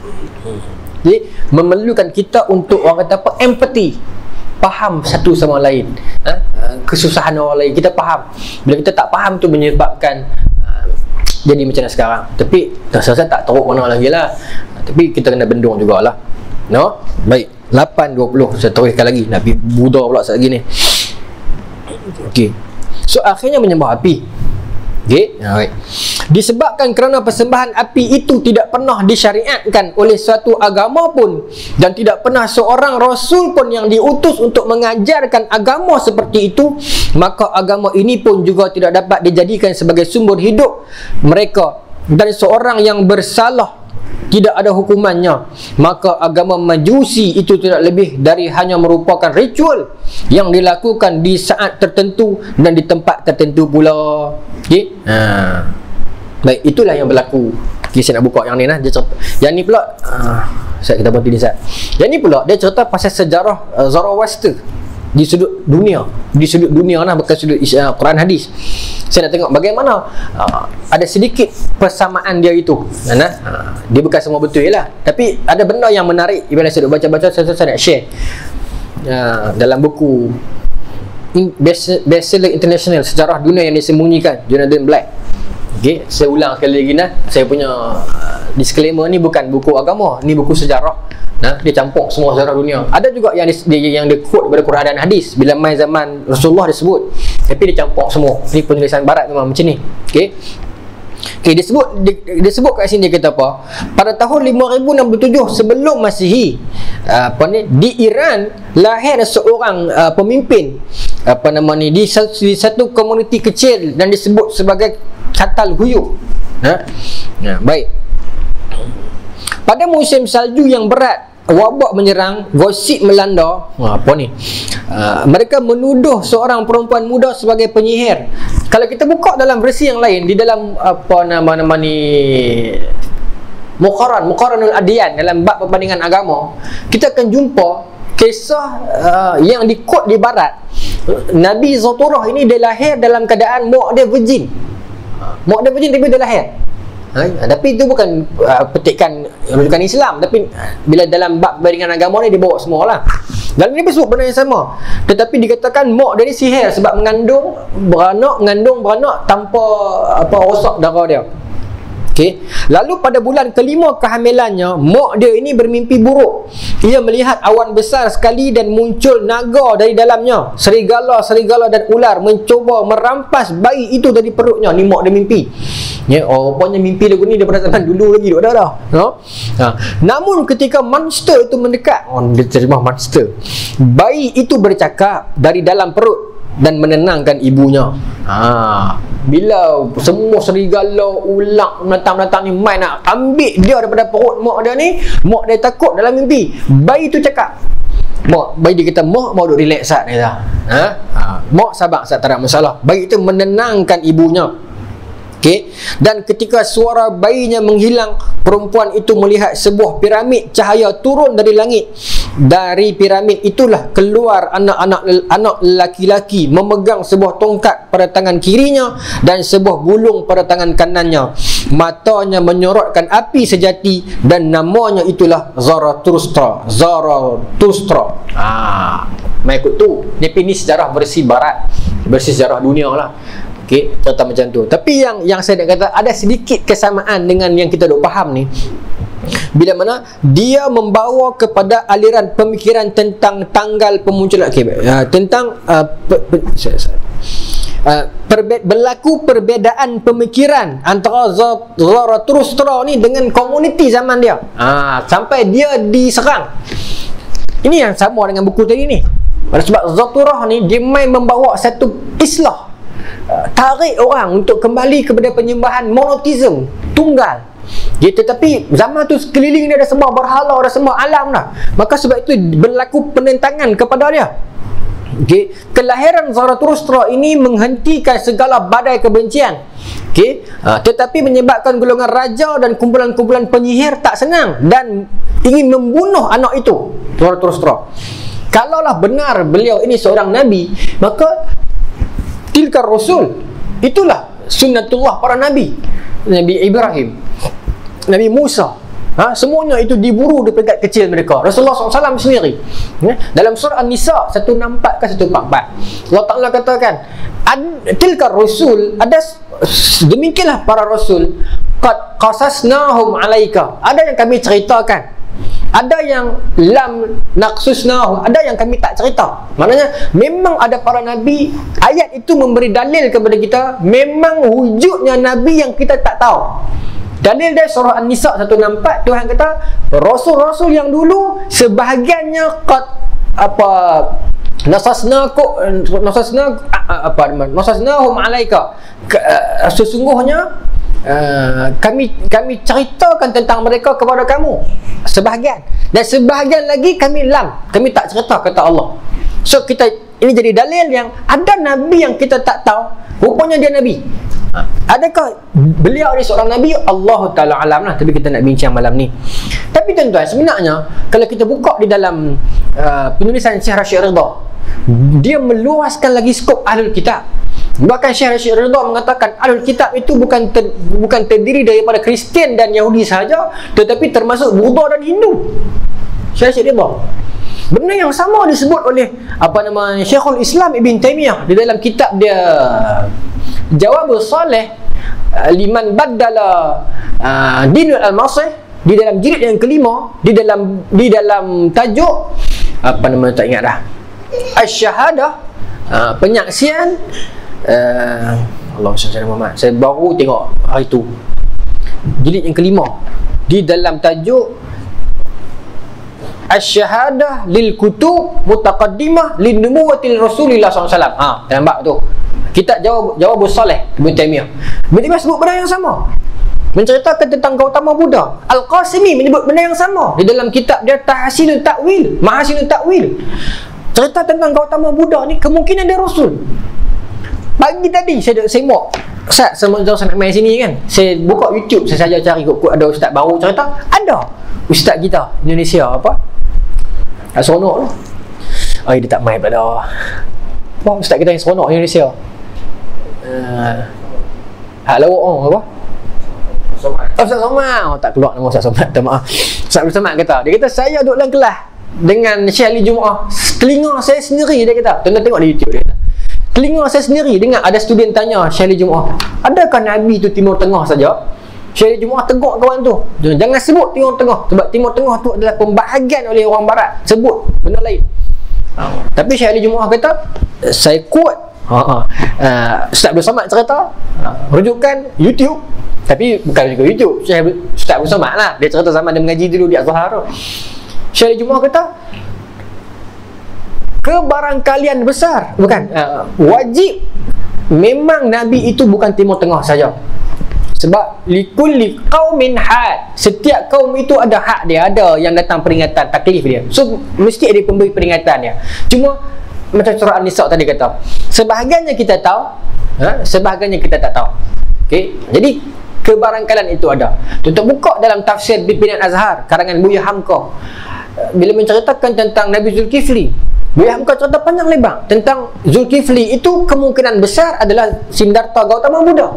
Jadi memerlukan kita untuk orang kata apa, empathy, faham satu sama lain. Ha? Kesusahan orang lain kita faham. Bila kita tak faham tu menyebabkan uh, jadi macam mana sekarang. Tapi rasa-rasa tak teruk mana lagi lah. Tapi kita kena bendung jugalah. No? Baik. lapan dua puluh saya teruskan lagi. Nak pergi Buddha pula saat lagi ni. Okey. So akhirnya menyembah api. Okey. Alright. Disebabkan kerana persembahan api itu tidak pernah disyariatkan oleh suatu agama pun, dan tidak pernah seorang rasul pun yang diutus untuk mengajarkan agama seperti itu, maka agama ini pun juga tidak dapat dijadikan sebagai sumber hidup mereka, dan seorang yang bersalah tidak ada hukumannya. Maka agama Majusi itu tidak lebih dari hanya merupakan ritual yang dilakukan di saat tertentu dan di tempat tertentu pula. Okey. Ha. Baik, itulah yang berlaku. Okay, saya nak buka yang ni lah. Dia cerita, yang ni pula uh, saya kita berhenti ni Ustaz. Yang ni pula dia cerita pasal sejarah uh, Zoroaster di sudut dunia, di sudut dunia lah, bukan sudut uh, Quran hadis. Saya nak tengok bagaimana uh, ada sedikit persamaan dia itu. Mana? Uh, dia bukan semua betul lah, tapi ada benda yang menarik. Bila saya baca-baca, saya, saya nak share uh, dalam buku Bestseller International, Sejarah Dunia yang Disembunyikan, Jonathan Black. Okay, saya ulang sekali lagi nah. Saya punya uh, disclaimer ni bukan buku agama, ni buku sejarah. Nah, dia campur semua sejarah dunia. Ada juga yang dia, yang dia quote daripada Quran dan hadis. Bila mai zaman Rasulullah dia sebut, tapi dia campur semua. Ni penulisan barat memang macam ni. Okey. Okey, dia sebut dia, dia sebut kat sini dia kata apa? Pada tahun lima ribu enam puluh tujuh sebelum Masihi, uh, apa ni, di Iran lahir seorang uh, pemimpin apa nama ni di satu, di satu komuniti kecil dan disebut sebagai Katal Huyuk. Ha? Ya, baik. Pada musim salju yang berat, wabak menyerang, gosip melanda. Ha, apa ni? Uh, mereka menuduh seorang perempuan muda sebagai penyihir. Kalau kita buka dalam versi yang lain, di dalam apa nama-nama ni Muqarran, Muqarranul Adyan, dalam bab perbandingan agama, kita akan jumpa kisah uh, yang dikot di barat. Nabi Zaturah ini dia lahir dalam keadaan mak dia virgin. Mak dia virgin tapi dia lahir. Ha, tapi itu bukan uh, petikan rujukan Islam, tapi uh, bila dalam bab perbandingan agama ni dia bawa semualah. Dalam ni sebut benda yang sama, tetapi dikatakan mak dia ni sihir sebab mengandung beranak, mengandung beranak tanpa apa rosak darah dia. Okey. Lalu pada bulan kelima kehamilannya, mak dia ini bermimpi buruk. Ia melihat awan besar sekali dan muncul naga dari dalamnya. Serigala-serigala dan ular mencuba merampas bayi itu dari perutnya. Ni mak dia mimpi. Ya, oh, rupanya mimpi lagu ni daripada zaman dulu lagi dah dah. Ha? Ha. Namun ketika monster itu mendekat, oh, dia terjemah monster. Bayi itu bercakap dari dalam perut dan menenangkan ibunya. Ha. Bila semua serigala, ular, menatang-menatang ni main nak ambil dia daripada perut mak dia ni, mak dia takut dalam mimpi. Bayi tu cakap, mak, bayi dia kata, mak mau duk relax sat ni dah. Ha? Ha. Mak sabar sat, tak ada masalah. Bayi itu menenangkan ibunya. Okey. Dan ketika suara bayinya menghilang, perempuan itu melihat sebuah piramid cahaya turun dari langit. Dari piramid itulah keluar anak-anak anak lelaki-lelaki memegang sebuah tongkat pada tangan kirinya dan sebuah gulung pada tangan kanannya. Matanya menyorotkan api sejati dan namanya itulah Zarathustra. Zarathustra. Ah, mai ikut tu. Dia pilih sejarah versi barat, versi sejarah dunia lah. Okey, contoh macam tu. Tapi yang yang saya nak kata ada sedikit kesamaan dengan yang kita duk faham ni. Bila mana dia membawa kepada aliran pemikiran tentang tanggal pemunculan, okey, uh, tentang uh, pe, pe, sorry, sorry. Uh, perbe, berlaku perbezaan pemikiran antara Zarathustra ni dengan komuniti zaman dia. Ah, sampai dia diserang. Ini yang sama dengan buku tadi ni. Sebab Zarathustra ni dia main membawa satu islah, tarik orang untuk kembali kepada penyembahan monoteism, tunggal. Ya, tetapi zaman tu sekeliling dia ada semua berhala, ada semua alam dah. Maka sebab itu berlaku penentangan kepada dia. Okay. Kelahiran Zarathustra ini menghentikan segala badai kebencian. Okay. Ha, tetapi menyebabkan golongan raja dan kumpulan-kumpulan penyihir tak senang dan ingin membunuh anak itu, Zarathustra. Kalaulah benar beliau ini seorang nabi, maka tilkar rasul, itulah sunnatullah para nabi. Nabi Ibrahim, Nabi Musa, ha, semuanya itu diburu di peringkat kecil mereka. Rasulullah sallallahu alaihi wasallam sendiri, ya, dalam surah An-Nisa seratus enam puluh empat ke seratus empat puluh empat, Allah Ta'ala katakan, tilkar rasul, ada demikianlah para rasul, qad qasasnahum alaika, ada yang kami ceritakan. Ada yang lam naqsusnahu, ada yang kami tak cerita. Maknanya memang ada para nabi. Ayat itu memberi dalil kepada kita memang wujudnya nabi yang kita tak tahu. Dalil dari surah An-Nisa seratus enam puluh empat, Tuhan kata rasul-rasul yang dulu sebahagiannya qad apa nasasnaku nasasna apa nasasnahum alaika, sesungguhnya Uh, kami kami ceritakan tentang mereka kepada kamu sebahagian, dan sebahagian lagi kami lam, kami tak cerita, kata Allah. So kita, ini jadi dalil yang ada nabi yang kita tak tahu rupanya dia nabi. Adakah beliau ni seorang nabi? Allah Ta'ala alam lah, tapi kita nak bincang malam ni. Tapi tuan-tuan, sebenarnya kalau kita buka di dalam uh, penulisan Syekh Rashid Ridha, dia meluaskan lagi skop Ahlul Kitab. Bahkan Syekh Rashid Ridha mengatakan Ahlul Kitab itu bukan ter, bukan terdiri daripada Kristian dan Yahudi sahaja, tetapi termasuk Buddha dan Hindu. Syekh Rashid Ridha, benda yang sama disebut oleh apa nama Syekhul Islam Ibn Taymiyah di dalam kitab dia Jawabus Saleh liman baddala uh, Dinul Al-Masih, di dalam jilid yang kelima, di dalam di dalam tajuk apa nama tak ingat dah, Asy-Syahadah, uh, penyaksian uh, Allah Subhanahu Muhammad. Saya baru tengok hari tu jilid yang kelima, di dalam tajuk Asy-Syahadah lil kutub mutaqaddimah lin nubuwatil Rasulillah sallallahu alaihi wasallam. Ha, nampak tu. Kitab jawab Jawabus Saleh Ibn Taymiyah. Ibn Taymiyah sebut benda yang sama, menceritakan tentang Gautama Buddha. Al-Qasimi menyebut benda yang sama di dalam kitab dia Tahsinul Ta'wil, Mahasinul Ta'wil, cerita tentang Gautama Buddha ni kemungkinan dia rasul. Pagi tadi saya duduk semok, Ustaz, sama saya nak main sini kan, saya buka YouTube, saya saja cari kok ada ustaz baru cerita. Ada ustaz kita Indonesia apa, tak seronok lah. Oh, dia tak main pula. Apa ustaz kita yang seronok Indonesia? Uh, hak lawak oh, apa? Somad. Oh, Ustaz Somad. Oh, tak keluar nama Ustaz Somad, tak maaf. Ustaz Somad kata, dia kata saya duduk dalam kelas dengan Syekh Ali Jumaah, telinga saya sendiri, dia kata, tuan-tuan tengok di YouTube dia kata, telinga saya sendiri dengar ada student tanya Syekh Ali Jumaah, adakah Nabi itu Timur Tengah saja? Syekh Ali Jumaah tegur kawan tu, jangan sebut Timur Tengah, sebab Timur Tengah tu adalah pembahagian oleh orang barat, sebut benda lain. Ha. Tapi Syekh Ali Jumaah kata, saya kuat. Ha, ha. Uh, Ustaz Abdul Samad cerita, uh, rujukan YouTube, tapi bukan juga YouTube, Syekh Ustaz Abdul Samad lah, dia cerita zaman dia mengaji dulu di Azhar tu. Syekh Ali Jumaah kata, kebarangkalian besar, bukan, uh, wajib, memang Nabi itu bukan Timur Tengah saja. Sebab likulli qaumin had, setiap kaum itu ada hak dia, ada yang datang peringatan, taklif dia. So mesti ada pemberi peringatan dia. Cuma macam surah An-Nisa tadi kata, sebahagiannya kita tahu, ha? sebahagiannya kita tak tahu. Okey, jadi kebarangkalian itu ada. Tutup buka dalam tafsir Pimpinan Azhar karangan Buya Hamka, bila menceritakan tentang Nabi Zulkifli, Buya Hamka cerita panjang lebar tentang Zulkifli itu kemungkinan besar adalah Siddhartha Gautama Buddha.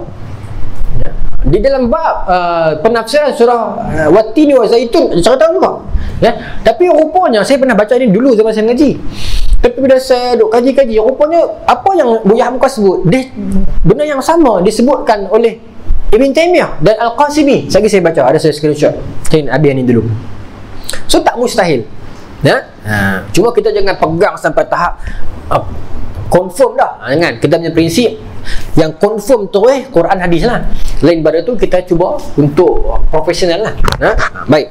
Di dalam bab uh, penafsiran surah uh, Wat-Tini wa Zaitun cerita juga, ya. Tapi rupanya saya pernah baca ni dulu zaman saya ngaji. Tapi bila saya duk kaji-kaji, rupanya apa yang Buya Hamka sebut, dia, benda yang sama disebutkan oleh Ibn Taymiyah dan Al-Qasimi. Lagi saya baca, ada saya screenshot. Saya ada yang ni dulu. So tak mustahil, ya. Ha, cuma kita jangan pegang sampai tahap uh, confirm dah. Jangan. Kita punya prinsip yang confirm tu eh Quran hadis lah. Lain pada tu kita cuba untuk profesional lah. Ha? Baik.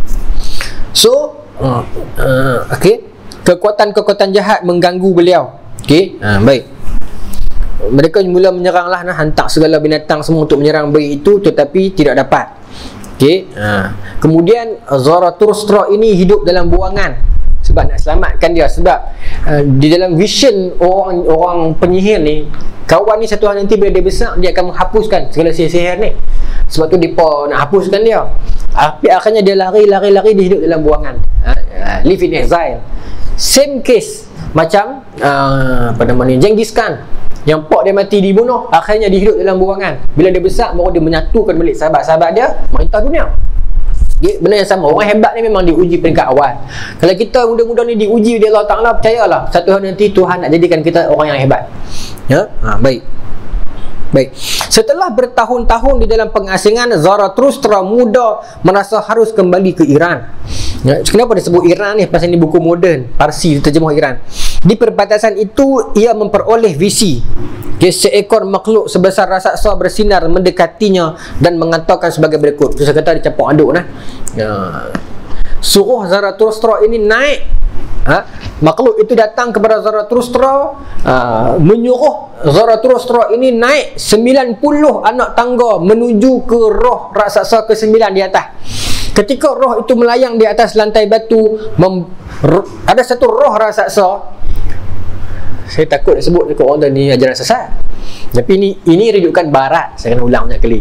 So uh, uh, okey, kekuatan-kekuatan jahat mengganggu beliau. Okey, ha, baik. Mereka mula menyeranglah, nah, hantar segala binatang semua untuk menyerang bayi itu, tetapi tidak dapat. Okey, ha. Kemudian Zarathustra ini hidup dalam buangan sebab nak selamatkan dia. Sebab uh, di dalam vision orang orang penyihir ni, kawan ni satu hari nanti bila dia besar, dia akan menghapuskan segala sihir-sihir ni. Sebab tu mereka nak hapuskan dia. Tapi akhirnya dia lari-lari-lari, dia hidup dalam buangan, uh, live in exile. Same case macam uh, apa nama ni, Genghis Khan, yang pak dia mati dibunuh, akhirnya dia hidup dalam buangan. Bila dia besar baru dia menyatukan balik sahabat-sahabat dia, merintah dunia. Okay, benda yang sama. Orang hebat ni memang diuji peringkat awal. Kalau kita muda-muda ni diuji oleh Allah Ta'ala, percayalah satu hari nanti Tuhan nak jadikan kita orang yang hebat. Ya, ha, baik. Baik. Setelah bertahun-tahun di dalam pengasingan, Zarathustra muda merasa harus kembali ke Iran. Ya, kenapa disebut Iran ni? Pasal ni buku moden Parsi terjemah Iran. Di perbatasan itu ia memperoleh visi. Okay, seekor makhluk sebesar raksasa bersinar mendekatinya dan mengatakan sebagai berikut. Saya kata dia campur aduk nah. Ya. Suruh Zarathustra ini naik. Ha? Makhluk itu datang kepada Zarathustra, uh, menyuruh Zarathustra ini naik sembilan puluh anak tangga menuju ke roh raksasa ke sembilan di atas. Ketika roh itu melayang di atas lantai batu, mem, ada satu roh raksasa. Saya takut nak sebut dekat orang ni ajaran sesat. Tapi ini ini rujukan barat. Saya akan ulang banyak kali.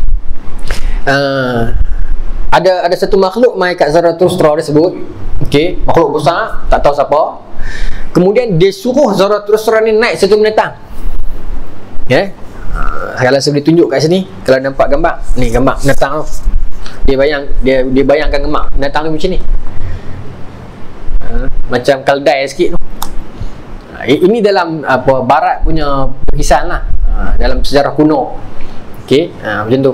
Uh, ada ada satu makhluk mai kat Zarathustra dia sebut. Okey, makhluk besar, tak tahu siapa. Kemudian dia suruh Zarathustra ni naik satu binatang. Ya. Yeah. Uh, kalau saya boleh tunjuk kat sini, kalau nampak gambar, ni gambar binatang tu. Dia bayang dia dia bayangkan gambar binatang ni macam ni. Uh, macam kaldai sikit tu. Ini dalam apa barat punya perkisahan lah, ha, dalam sejarah kuno. Okey, ha, macam tu.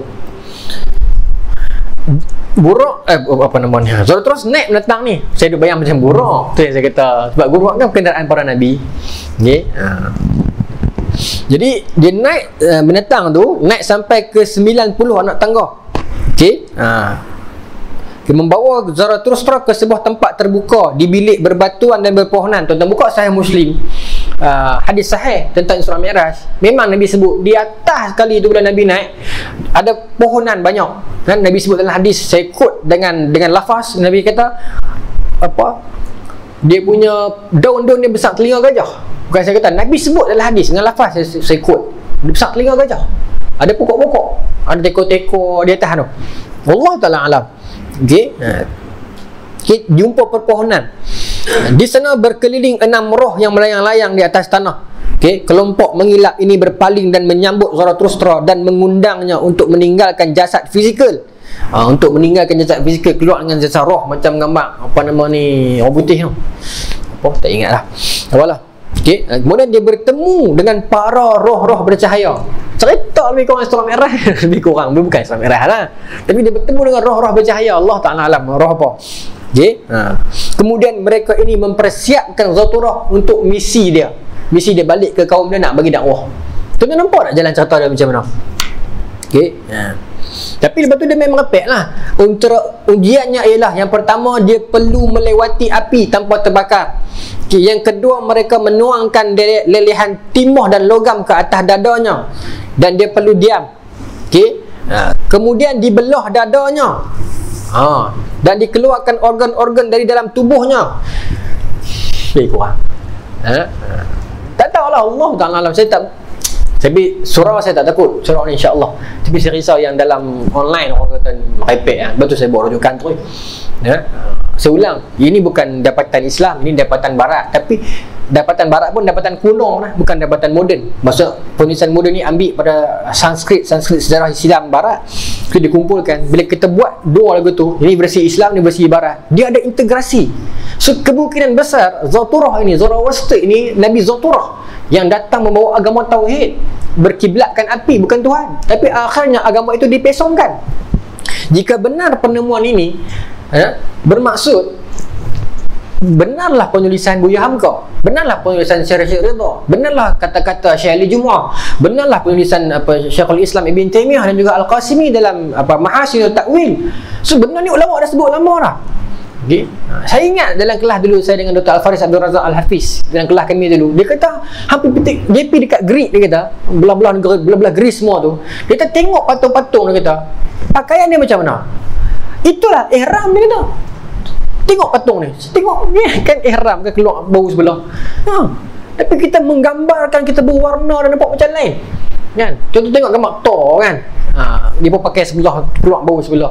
Buruk eh apa namanya? Zarathustra naik binatang ni. Saya duk bayang macam buruk. Tu yang saya kata, sebab buruk kan kenderaan para nabi. Okey. Ha. Jadi dia naik uh, binatang tu naik sampai ke sembilan puluh anak tangga. Okey. Ha. Dia membawa Zarathustra ke sebuah tempat terbuka di bilik berbatuan dan berpohonan. Tuan-tuan buka Sahih Muslim, uh, hadis sahih tentang Isra Mi'raj. Memang Nabi sebut di atas sekali tu bila Nabi naik ada pohonan banyak. Kan Nabi sebut dalam hadis, saya quote dengan dengan lafaz, Nabi kata apa? Dia punya daun-daun dia besar telinga gajah. Bukan saya kata, Nabi sebut dalam hadis dengan lafaz, saya, saya quote. Dia besar telinga gajah. Ada pokok-pokok, ada teko-teko di atas tu. Allah Ta'ala alam. Okey, okay, jumpa perpohonan. Di sana berkeliling enam roh yang melayang-layang di atas tanah. Okey, kelompok mengilap ini berpaling dan menyambut Zarathustra dan mengundangnya untuk meninggalkan jasad fizikal. Ha, untuk meninggalkan jasad fizikal, keluar dengan jasad roh macam gambar apa nama ni, orang putih tu. Apa tak ingatlah. Apalah. Okey, kemudian dia bertemu dengan para roh-roh bercahaya. cerita lebih kurang Isra Mi'raj. Lebih kurang, bukan Isra Mi'raj lah, tapi dia bertemu dengan roh-roh bercahaya. Allah Ta'ala alam roh apa. Okay? Ha. Kemudian mereka ini mempersiapkan Zaturah untuk misi dia. Misi dia balik ke kaum dia nak bagi dakwah. Tuan-tuan nampak tak jalan cerita dia macam mana? Okay? Ha. Tapi lepas tu dia memang repek lah. Untuk ujiannya ialah, yang pertama, dia perlu melewati api tanpa terbakar. Okay. Yang kedua, mereka menuangkan lelehan timah dan logam ke atas dadanya, dan dia perlu diam. Okay. Ha. Kemudian dibelah dadanya, ha. dan dikeluarkan organ-organ dari dalam tubuhnya. Lebih kurang. Ha? Tak tahulah, Allah Ta'ala. Saya tak, tapi surau saya tak takut, surau ni insya-Allah. Tapi saya risau yang dalam online orang kata merepek kan. Betul, saya buat rujukan tu. Ya. Saya ulang, ini bukan dapatan Islam, ini dapatan barat. Tapi dapatan barat pun dapatan kuno lah, bukan dapatan moden. Maksud penulisan moden ni ambil pada Sanskrit, Sanskrit sejarah Islam barat, kita dikumpulkan. Bila kita buat dua lagu tu, ini versi Islam, ini versi barat, dia ada integrasi. So kemungkinan besar Zaturah ini, Zoroaster ini, Nabi Zaturah yang datang membawa agama tauhid, berkiblatkan api, bukan Tuhan. Tapi akhirnya agama itu dipesongkan. Jika benar penemuan ini, ya, bermaksud benarlah penulisan Buya Hamka, benarlah penulisan Syekh Rashid Ridha, benarlah kata-kata Syekh Ali Jumu'ah, benarlah penulisan apa Syekhul Islam Ibn Taymiyah dan juga Al-Qasimi dalam apa Mahasinul Ta'wil. So benar ni ulama dah sebut lama dah. Okay. Saya ingat dalam kelas dulu saya dengan Doktor Al-Faris Abdul Razak Al-Hafiz, dalam kelas kami dulu, dia kata hampir petik J P dekat Greek, dia kata belah-belah negara, belah-belah Greece semua tu, dia kata tengok patung-patung, dia kata pakaian dia macam mana, itulah ihram, dia kata. Tengok patung ni, tengok ni kan ihram kan, keluar bau sebelah. Ha. Tapi kita menggambarkan, kita berwarna dan nampak macam lain. Kan? Contoh tengok gambar Thor kan. Ha, dia pun pakai sebelah, keluar bau sebelah.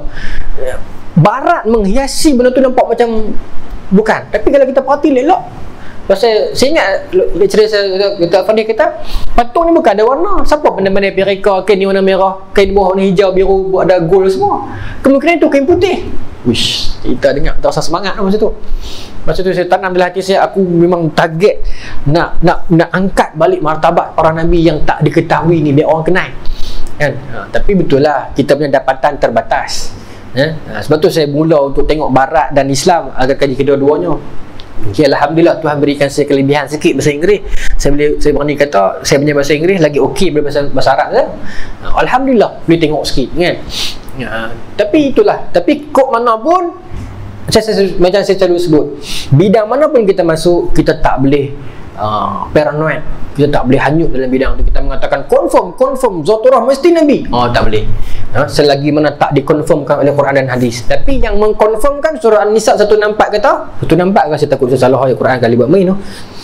Barat menghiasi benda tu nampak macam bukan. Tapi kalau kita perhati elok, pasal saya ingat lecturer saya Doktor Fadil kata patung ni bukan ada warna. Siapa benda-benda Amerika, kain ni warna merah, kain bawah ni hijau, biru, buat ada gold semua. Kemungkinan tu kain putih. Wish, kita dengar tak rasa semangat masa tu. Masa tu saya tanam dalam hati saya, aku memang target nak nak nak angkat balik martabat para nabi yang tak diketahui ni, biar orang kenal. Kan? Ha, tapi betul lah, kita punya dapatan terbatas. Ya? Ha, sebab tu saya mula untuk tengok barat dan Islam agar kaji kedua-duanya. Okay, Alhamdulillah Tuhan berikan saya kelebihan sikit bahasa Inggeris. Saya boleh, saya berani kata saya punya bahasa Inggeris lagi okey daripada bahasa, bahasa Arab kan? Ha, Alhamdulillah boleh tengok sikit kan. Ya, tapi itulah, tapi kok mana pun macam saya, macam saya selalu sebut, bidang mana pun kita masuk, kita tak boleh uh, paranoid, kita tak boleh hanyut dalam bidang tu. Kita mengatakan confirm, confirm Zaturah mesti Nabi. Oh, tak boleh. Ha, selagi mana tak dikonfirmkan oleh Quran dan hadis. Tapi yang mengkonfirmkan surah An-Nisa seratus enam puluh empat kata, seratus enam puluh empat kan, saya takut saya salah ayat Quran kali buat main tu.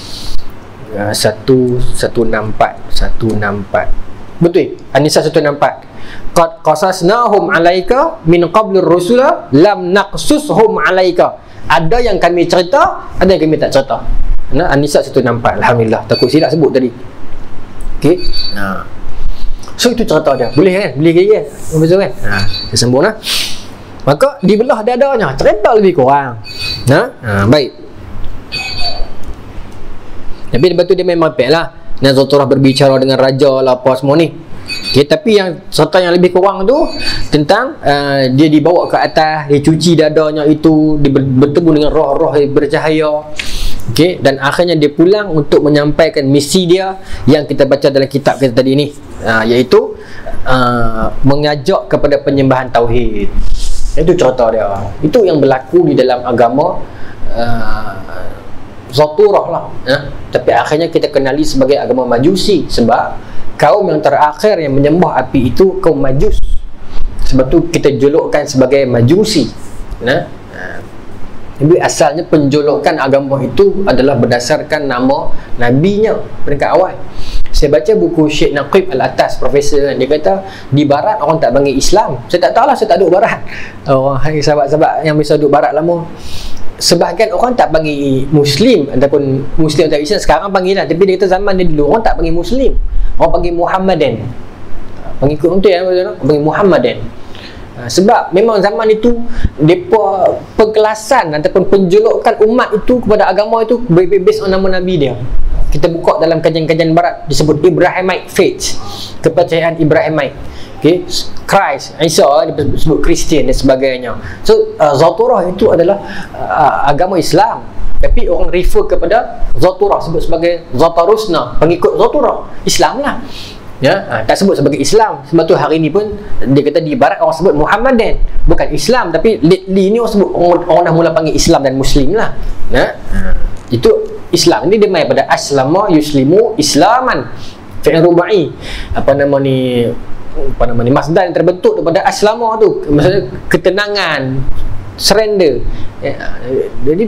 Uh, seratus enam puluh empat, seratus enam puluh empat. Betul? An-Nisa seratus enam puluh empat. Qad qasasnahum alaika min qablur rusula lam naqsushum alaika. Ada yang kami cerita, ada yang kami tak cerita. Nah, An-Nisa seratus enam puluh empat. Alhamdulillah, takut silap sebut tadi. Okey. Nah. So itu cerita dia. Boleh kan? Boleh ke kan? Betul kan? Ha, dia sambung lah. Maka dibelah dadanya, cerita lebih kurang. Nah, ha, baik. Tapi lepas tu dia memang pek lah. Dan Zaturah berbicara dengan raja lah apa semua ni. Okay, tapi yang serta yang lebih kurang tu tentang uh, dia dibawa ke atas, dia cuci dadanya itu, dia bertemu dengan roh-roh yang bercahaya. Okay, dan akhirnya dia pulang untuk menyampaikan misi dia yang kita baca dalam kitab kita tadi ni, uh, iaitu uh, mengajak kepada penyembahan tauhid. Itu cerita dia. Itu yang berlaku di dalam agama uh, Zaturah lah, ya. Tapi akhirnya kita kenali sebagai agama Majusi, sebab kaum yang terakhir yang menyembah api itu kaum Majus. Sebab tu kita julukan sebagai Majusi. Nah, jadi asalnya penjulukan agama itu adalah berdasarkan nama nabinya peringkat awal. Saya baca buku Syekh Naqib Al-Atas, profesor, dia kata di barat orang tak panggil Islam. Saya tak tahulah, saya tak duduk barat. Oh, hai sahabat-sahabat yang bisa duduk barat lama, sebahagian orang tak panggil Muslim ataupun Muslim atau Islam sekarang panggilan, tapi dia kata zaman dia dulu orang tak panggil Muslim, orang panggil Muhammadan. Pengikut untuk ya, orang panggil Muhammadan. Ha, sebab memang zaman itu depa perkelasan ataupun penjulukan umat itu kepada agama itu based on nama nabi dia. kita buka dalam kajian-kajian barat disebut Ibrahimite faith, kepercayaan Ibrahimite. Okay, Christ, Isa disebut Kristian dan sebagainya. So uh, Zaturah itu adalah uh, agama Islam, tapi orang refer kepada Zaturah sebut sebagai Zatarusna, pengikut Zaturah, Islam lah. Ya, ha, tak sebut sebagai Islam. Sebab tu hari ni pun dia kata di barat orang sebut Muhammadan, bukan Islam, tapi lately ni orang sebut orang, orang dah mula panggil Islam dan Muslim lah. Ya, ha, itu Islam ni dia main pada aslama yuslimu islaman, fi'il rubai, apa nama ni, apa nama ni, masdar yang terbentuk daripada aslama tu, maksudnya ketenangan, surrender. Ya, jadi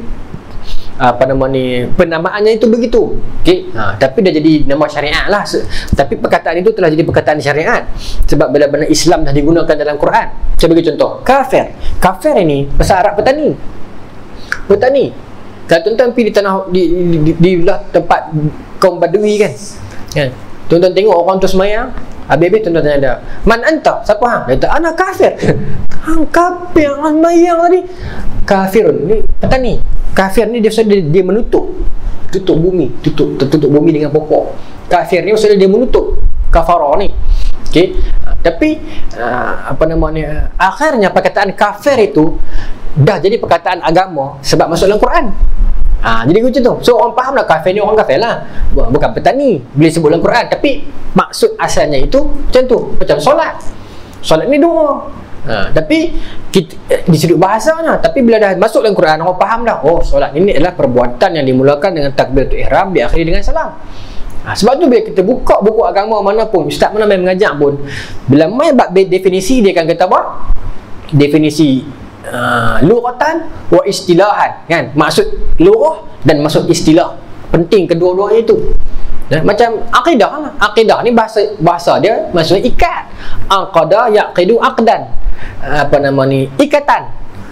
apa nama ni, penamaannya itu begitu. Okey, ha, tapi dah jadi nama syariat lah. Tapi perkataan itu telah jadi perkataan syariat sebab bila-bila Islam dah digunakan dalam Quran. Saya bagi contoh, kafir. Kafir ini bahasa Arab petani. Petani. Kalau tuan-tuan pergi di tanah di di, di, di lah tempat kaum Badui kan. Kan? Tuan-tuan tengok orang tu semayang, habis-habis tuan-tuan tanya dia, "Man anta?" Siapa hang? Dia kata, "Ana kafir." Hang kafir, hang semayang tadi. Kafirun ni petani. Kafir ni dia maksudnya dia, dia menutup tutup bumi, tutup tutup bumi dengan pokok. Kafir ni maksudnya dia menutup, kafara ni. Okey. Tapi uh, apa namanya, akhirnya perkataan kafir itu dah jadi perkataan agama sebab masuk dalam Quran. Ha, jadi macam tu. So orang faham lah kafir ni orang kafir lah, bukan petani, boleh sebut dalam Quran, tapi maksud asalnya itu macam tu. Macam solat. Solat ni doa. Ha, tapi kita, di sudut bahasanya, tapi bila dah masuk dalam Quran orang faham dah, oh solat ini adalah perbuatan yang dimulakan dengan takbiratul ihram, diakhiri dengan salam. Ha, sebab tu bila kita buka buku agama mana pun, ustaz mana main mengajar pun, bila main bab definisi dia akan kata apa? Definisi uh, lughatan wa istilahan, kan? Maksud lughah dan maksud istilah. Penting kedua-duanya itu. Ya, macam akidah lah. Akidah ni bahasa bahasa dia maksudnya ikat. Aqada yaqidu aqdan. Apa nama ni, ikatan,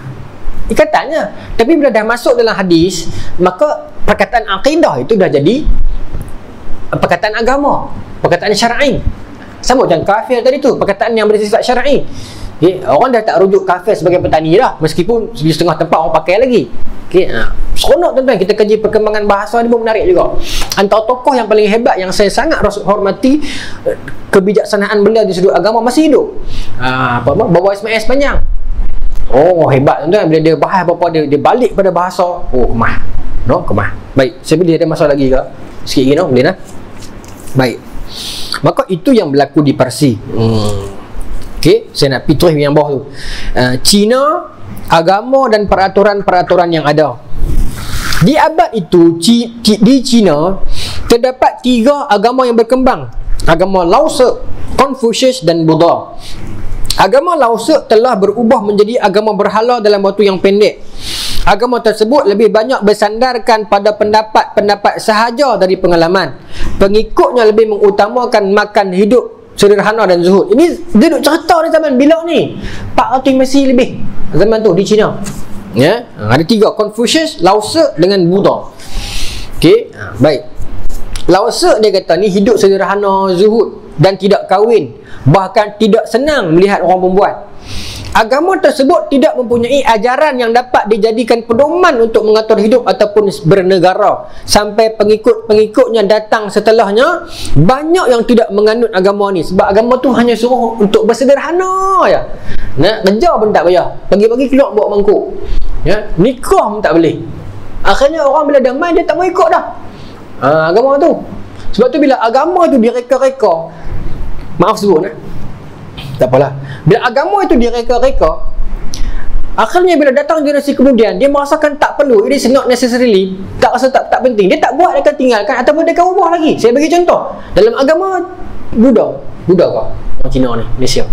ikatannya. Tapi bila dah masuk dalam hadis, maka perkataan akidah itu dah jadi perkataan agama, perkataan syar'i. Sama macam kafir tadi tu, perkataan yang bersifat syar'i. Okay, orang dah tak rujuk kafir sebagai petani dah, meskipun di setengah tempat orang pakai lagi. Okay, ha. Seronok tuan-tuan, kita kaji perkembangan bahasa ni pun menarik juga. Antara tokoh yang paling hebat yang saya sangat hormati kebijaksanaan beliau di sudut agama masih hidup, ha, apa apa Bawa Ismail Sepanjang. Oh hebat tuan-tuan, bila dia bahas apa-apa dia, dia balik pada bahasa, oh kemah, no kemah. Baik, saya boleh ada masalah lagi ke? Sikit lagi no, boleh nah. Baik. Maka itu yang berlaku di Parsi. Hmm. Okey, saya nak pergi terus yang bawah tu. Uh, Cina, agama dan peraturan-peraturan yang ada. Di abad itu, Ci, Ci, di Cina terdapat tiga agama yang berkembang. Agama Lao Tzu, Confucius dan Buddha. Agama Lao Tzu telah berubah menjadi agama berhala dalam waktu yang pendek. Agama tersebut lebih banyak bersandarkan pada pendapat-pendapat sahaja dari pengalaman. Pengikutnya lebih mengutamakan makan hidup sederhana dan zuhud. Ini dia duk cerita ni zaman bila ni empat ratus Masihi lebih, zaman tu di China. Ya, ada tiga, Confucius, Lao Tzu dengan Buddha. Okey, baik. Lao Tzu dia kata ni hidup sederhana, zuhud dan tidak kahwin, bahkan tidak senang melihat orang perempuan. Agama tersebut tidak mempunyai ajaran yang dapat dijadikan pedoman untuk mengatur hidup ataupun bernegara. Sampai pengikut-pengikutnya datang setelahnya, banyak yang tidak menganut agama ni. Sebab agama tu hanya suruh untuk bersederhana ya. Nak kerja pun tak payah, pagi-pagi keluar bawa mangkuk. Ya, nikah pun tak boleh. Akhirnya orang bila dah main dia tak mau ikut dah. Ha, agama tu. Sebab tu bila agama tu direka-reka, maaf sebut eh. Tak apalah. Bila agama itu direka-reka, akhirnya bila datang generasi kemudian, dia merasakan tak perlu, it is not necessarily, tak rasa tak, tak penting, dia tak buat, dia akan tinggalkan ataupun dia akan ubah lagi. Saya bagi contoh dalam agama Buddha, Buddha kah? Orang Cina ni, Malaysia,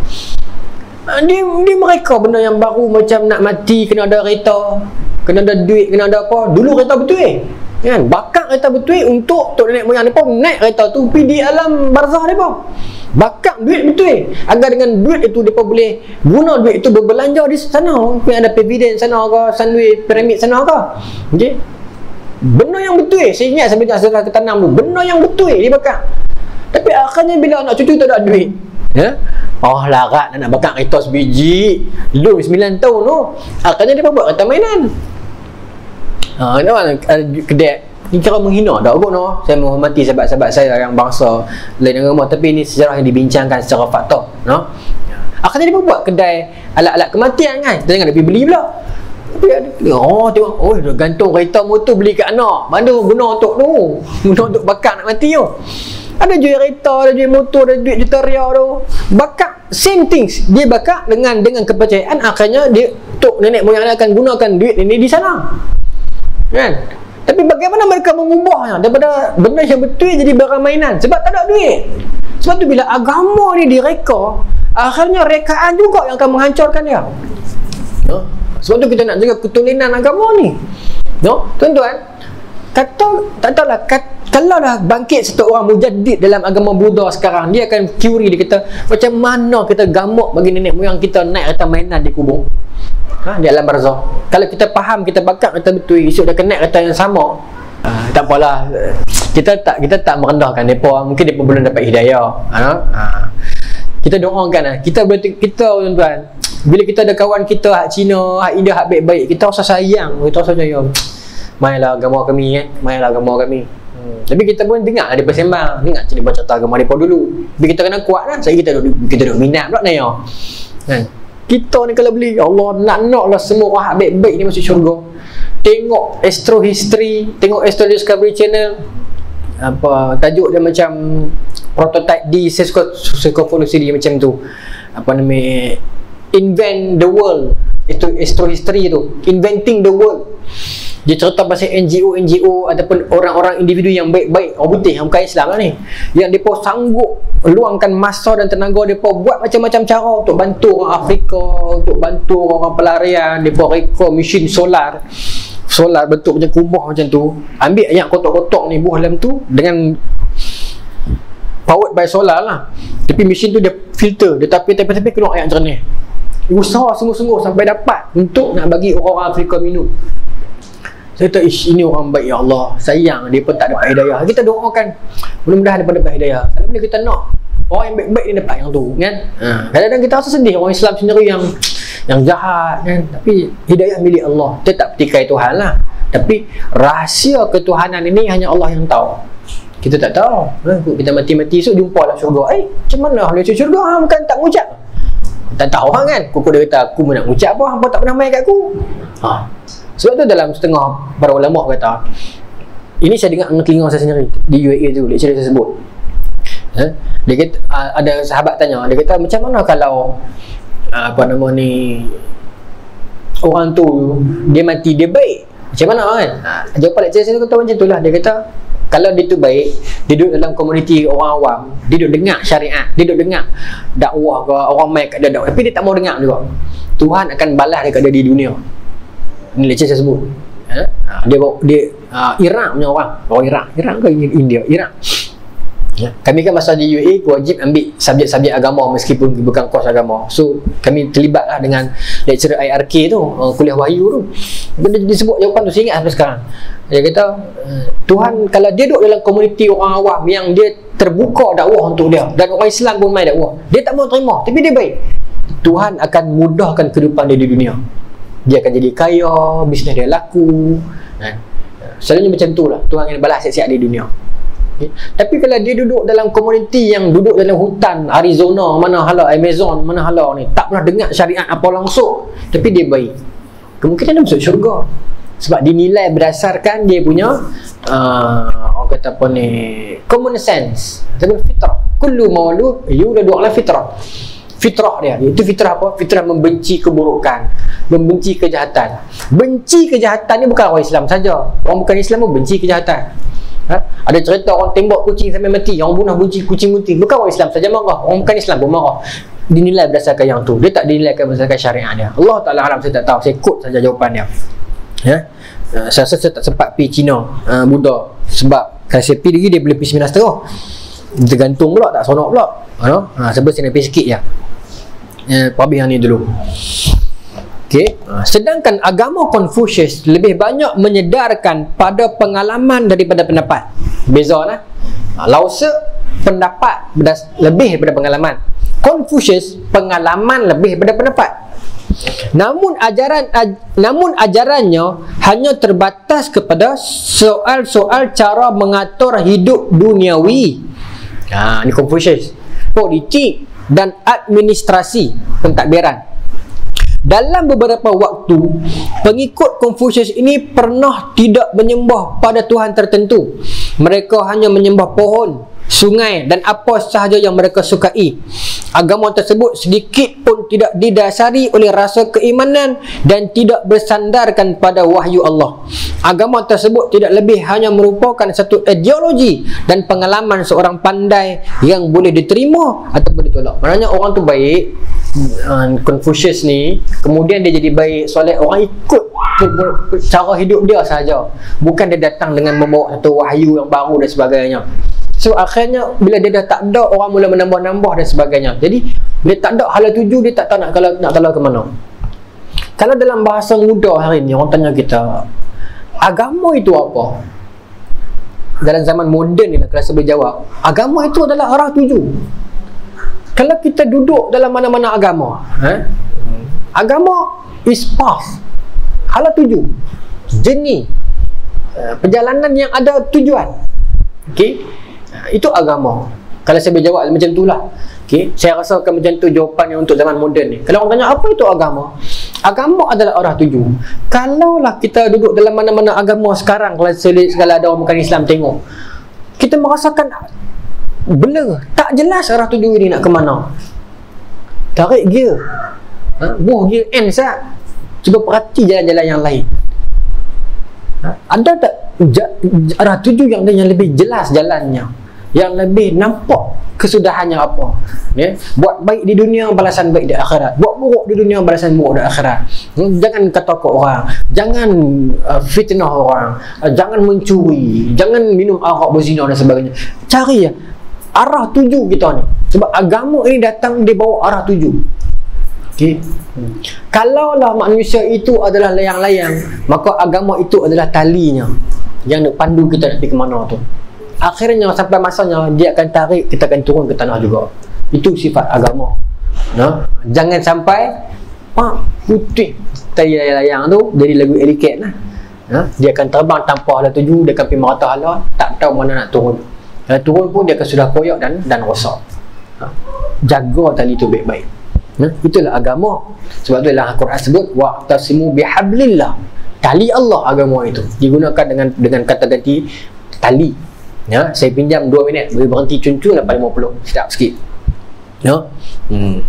dia, dia mereka benda yang baru macam nak mati kena ada kereta, kena ada duit, kena ada apa. Dulu kereta betul eh, kan? Bakat kereta betul untuk tok nenek moyang mereka naik kereta tu pergi di alam barzah mereka. Bakar duit betul eh, agar dengan duit itu mereka boleh guna duit itu berbelanja di sana. Mungkin ada pavilion sana ke, Sunway Pyramid sana ke. Okay, benda yang betul eh, saya ingat sampai saya ke tanam tu, benda yang betul eh dia bakar. Tapi akhirnya bila anak cucu tak ada duit, ya, oh larat nak bakar kereta sebiji belum sembilan tahun tu, akhirnya dia buat kereta mainan. Ha, ada kedai Ini kira menghina tak kot no. Saya menghormati sahabat-sahabat saya yang bangsa lain agama, tapi ini sejarah yang dibincangkan secara fakta, no. Akhirnya dia pun buat kedai alat-alat kematian kan. Dia jangan dia pergi beli pula. Tapi ada, oh tengok, oh dah gantung kereta motor beli kat anak. Mana guna untuk tu? Guna untuk bakar nak mati tu. Ada jual kereta, ada jual motor, ada duit juta rial tu. Bakar same things. Dia bakar dengan dengan kepercayaan, akhirnya dia tok nenek moyang dia akan gunakan duit ini di sana. Kan? Tapi bagaimana mereka mengubahnya daripada benda yang betul jadi barang mainan sebab tak ada duit. Sebab tu bila agama ni direka, akhirnya rekaan juga yang akan menghancurkan dia. No? Sebab tu kita nak jaga ketulinan agama ni. No? Tuan-tuan, kata tak tahulah kat, kalau dah bangkit satu orang mujaddid dalam agama Buddha sekarang, dia akan teori, dia kata macam mana kita gamuk bagi nenek moyang kita naik kereta mainan di kubur. Ha, di alam barzah. Kalau kita faham, kita bakar kata betul, esok dah kena kata yang sama. Uh, tak apalah. Kita tak kita tak merendahkan depa. Mungkin depa belum dapat hidayah. Ha? Ha. Kita doakan, kita berarti kita tuan-tuan, bila kita ada kawan kita hak Cina, hak India, hak baik-baik, kita rasa sayang, kita rasa sayang. Mainlah agama kami kan, mainlah agama kami. Hmm. Tapi kita pun dengar depa sembang, dengar cerita agama depa dulu. Tapi kita kena kuat kan, saya kita duk kita duk minat pula ni ya. Kan? Kita ni kalau beli, Allah nak-nak lah semua orang baik-baik ni masuk syurga. Tengok Astro History, tengok Astro Discovery Channel, apa tajuk dia macam prototype di Seskovolusi dia macam tu. Apa nama, Invent the World. Itu Astro History tu, Inventing the World. Dia cerita pasal N G O N G O ataupun orang-orang individu yang baik-baik, orang putih yang bukan Islam lah ni, yang mereka sanggup luangkan masa dan tenaga mereka buat macam-macam cara untuk bantu orang Afrika, untuk bantu orang pelarian. Mereka reka mesin solar, solar bentuk macam kubah macam tu, ambil ayat kotak-kotak ni buah dalam tu dengan powered by solar lah. Tapi mesin tu dia filter, dia tapi-tapi keluar ayat jernih. Usaha sungguh-sungguh sampai dapat untuk nak bagi orang-orang Afrika minum. Saya kata, ish, ini orang baik ya Allah, sayang dia pun tak dapat hidayah. Kita doakan mudah-mudahan dia dapat hidayah. Kalau boleh kita nak orang yang baik-baik ni dapat yang tu kan. Ha. Kadang-kadang kita rasa sedih orang Islam sendiri yang yang jahat kan. Tapi hidayah milik Allah. Kita tak petikai Tuhan lah. Tapi rahsia ketuhanan ini hanya Allah yang tahu. Kita tak tahu. Ha, kita mati-mati esok jumpa lah syurga. Eh, macam mana boleh masuk syurga? Ha, bukan tak mengucap. Tak tahu kan. Kuku dia kata, aku nak mengucap apa? Hampa tak pernah main kat aku. Ha. Sebab tu dalam setengah para ulama kata, ini saya dengar dengan telinga saya sendiri di U A E tu, lecturer saya sebut. Ha? Dia kata, ada sahabat tanya, dia kata macam mana kalau apa nama ni, orang tu dia mati dia baik, macam mana kan? Ha, jawapan lecturer saya tu kata macam tu lah. Dia kata kalau dia tu baik, dia duduk dalam komuniti orang awam, dia duduk dengar syariat, dia duduk dengar dakwah ke, orang mai kat dia dakwah, tapi dia tak mau dengar juga, Tuhan akan balas dekat dia di dunia. Ini leceh saya sebut. Ha? Dia dia uh, Iraq punya orang, orang Iraq, Iraq ke India, Iraq. Ya. Kami kan masa di U A E wajib ambil subjek-subjek agama meskipun bukan kos agama. So kami terlibatlah dengan lecturer I R K tu, uh, kuliah wahyu tu. Dia, dia sebut jawapan tu, saya ingat sampai sekarang. Dia kata Tuhan kalau dia duduk dalam komuniti orang awam yang dia terbuka dakwah untuk dia, dan orang Islam pun main dakwah, dia tak mau terima, tapi dia baik, Tuhan akan mudahkan kehidupan dia di dunia. Dia akan jadi kaya, bisnes dia laku. Kan? Selalunya macam tu lah, Tuhan akan balas siap-siap di dunia. Okay? Tapi kalau dia duduk dalam komuniti yang duduk dalam hutan Arizona, mana hala Amazon, mana hala ni, tak pernah dengar syariat apa langsung, tapi dia baik, kemungkinan dia masuk syurga. Sebab dinilai berdasarkan dia punya uh, orang kata apa ni, common sense, ataupun fitrah. Kullu maulud yuladu ala fitrah. Fitrah dia, itu fitrah apa? Fitrah membenci keburukan, membenci kejahatan. Benci kejahatan ni bukan orang Islam saja, orang bukan Islam pun benci kejahatan. Ha? Ada cerita orang tembak kucing sampai mati, orang bunuh bunci kucing mati, bukan orang Islam saja marah, orang bukan Islam pun marah. Dinilai berdasarkan yang tu, dia tak dinilai berdasarkan syariat dia. Allah Ta'ala alam, saya tak tahu, saya quote saja jawapan dia. Ya? Uh, saya rasa saya tak sempat pergi Cina, uh, Buddha, sebab kalau saya pergi lagi dia boleh pergi seminar setengah, tergantung pula, tak sonok pula. Uh, uh, sebab saya nak pergi sikit je. Uh, Habis yang ni dulu. Okay. Uh, sedangkan agama Confucius lebih banyak menyedarkan pada pengalaman daripada pendapat. Beza lah. Uh, Lao Tse pendapat berdas- lebih daripada pengalaman. Confucius pengalaman lebih daripada pendapat. Namun ajaran aj, namun ajarannya hanya terbatas kepada soal-soal cara mengatur hidup duniawi. Ha, ni Confucius. Politik dan administrasi pentadbiran. Dalam beberapa waktu, pengikut Confucius ini pernah tidak menyembah pada Tuhan tertentu. Mereka hanya menyembah pohon, sungai dan apa sahaja yang mereka sukai. Agama tersebut sedikit pun tidak didasari oleh rasa keimanan dan tidak bersandarkan pada wahyu Allah. Agama tersebut tidak lebih hanya merupakan satu ideologi dan pengalaman seorang pandai yang boleh diterima ataupun ditolak. Maknanya orang tu baik, Confucius ni, kemudian dia jadi baik, soleh, orang ikut cara hidup dia sahaja, bukan dia datang dengan membawa satu wahyu yang baru dan sebagainya. So akhirnya bila dia dah tak ada, orang mula menambah-nambah dan sebagainya. Jadi dia tak ada hala tuju, dia tak tahu nak kalau nak kalau ke mana. Kalau dalam bahasa muda hari ni orang tanya kita, agama itu apa? Dalam zaman moden ni lah, kalau saya boleh jawab, agama itu adalah arah tuju. Kalau kita duduk dalam mana-mana agama, eh? agama is path, hala tuju, journey, perjalanan yang ada tujuan. Okey, itu agama. Kalau saya berjawab macam itulah. Okey, saya rasakan macam tu jawapannya untuk zaman moden ni. Kalau orang tanya apa itu agama? Agama adalah arah tuju. Kalaulah kita duduk dalam mana-mana agama sekarang, kalau segala ada orang bukan Islam tengok, kita merasakan blur, tak jelas arah tuju ini nak ke mana. Tarik gear, ha? buh gear N sah. Cuba perhati jalan-jalan yang lain. Ha? Ada tak ja, arah tuju yang yang lebih jelas jalannya, yang lebih nampak kesudahannya apa? Ya? Buat baik di dunia, balasan baik di akhirat. Buat buruk di dunia, balasan buruk di akhirat. Jangan ketakut orang, jangan uh, fitnah orang, uh, jangan mencuri, jangan minum arak, berzina dan sebagainya. Cari ya arah tuju kita ni. Sebab agama ini datang dia bawa arah tuju. Okey. Hmm. Kalaulah manusia itu adalah layang-layang, maka agama itu adalah talinya yang nak pandu kita nak pergi ke mana tu. Akhirnya sampai masanya dia akan tarik, kita akan turun ke tanah juga. Itu sifat agama. Nah, jangan sampai pak putih tali layang-layang tu jadi lagu etiket lah. Nah, dia akan terbang tanpa hala tuju, dia akan pergi merata hala, tak tahu mana nak turun. Kalau turun pun dia akan sudah koyak dan dan rosak. Ha? Jaga tali itu baik-baik. Ha? Itulah agama. Sebab tu dalam Al-Quran sebut wa'tasimu bihablillah. Tali Allah agama itu. Digunakan dengan dengan kata ganti tali. Ya, saya pinjam dua minit, boleh berhenti cun-cun lepas lima puluh. Sedap sikit. Ya. Hmm.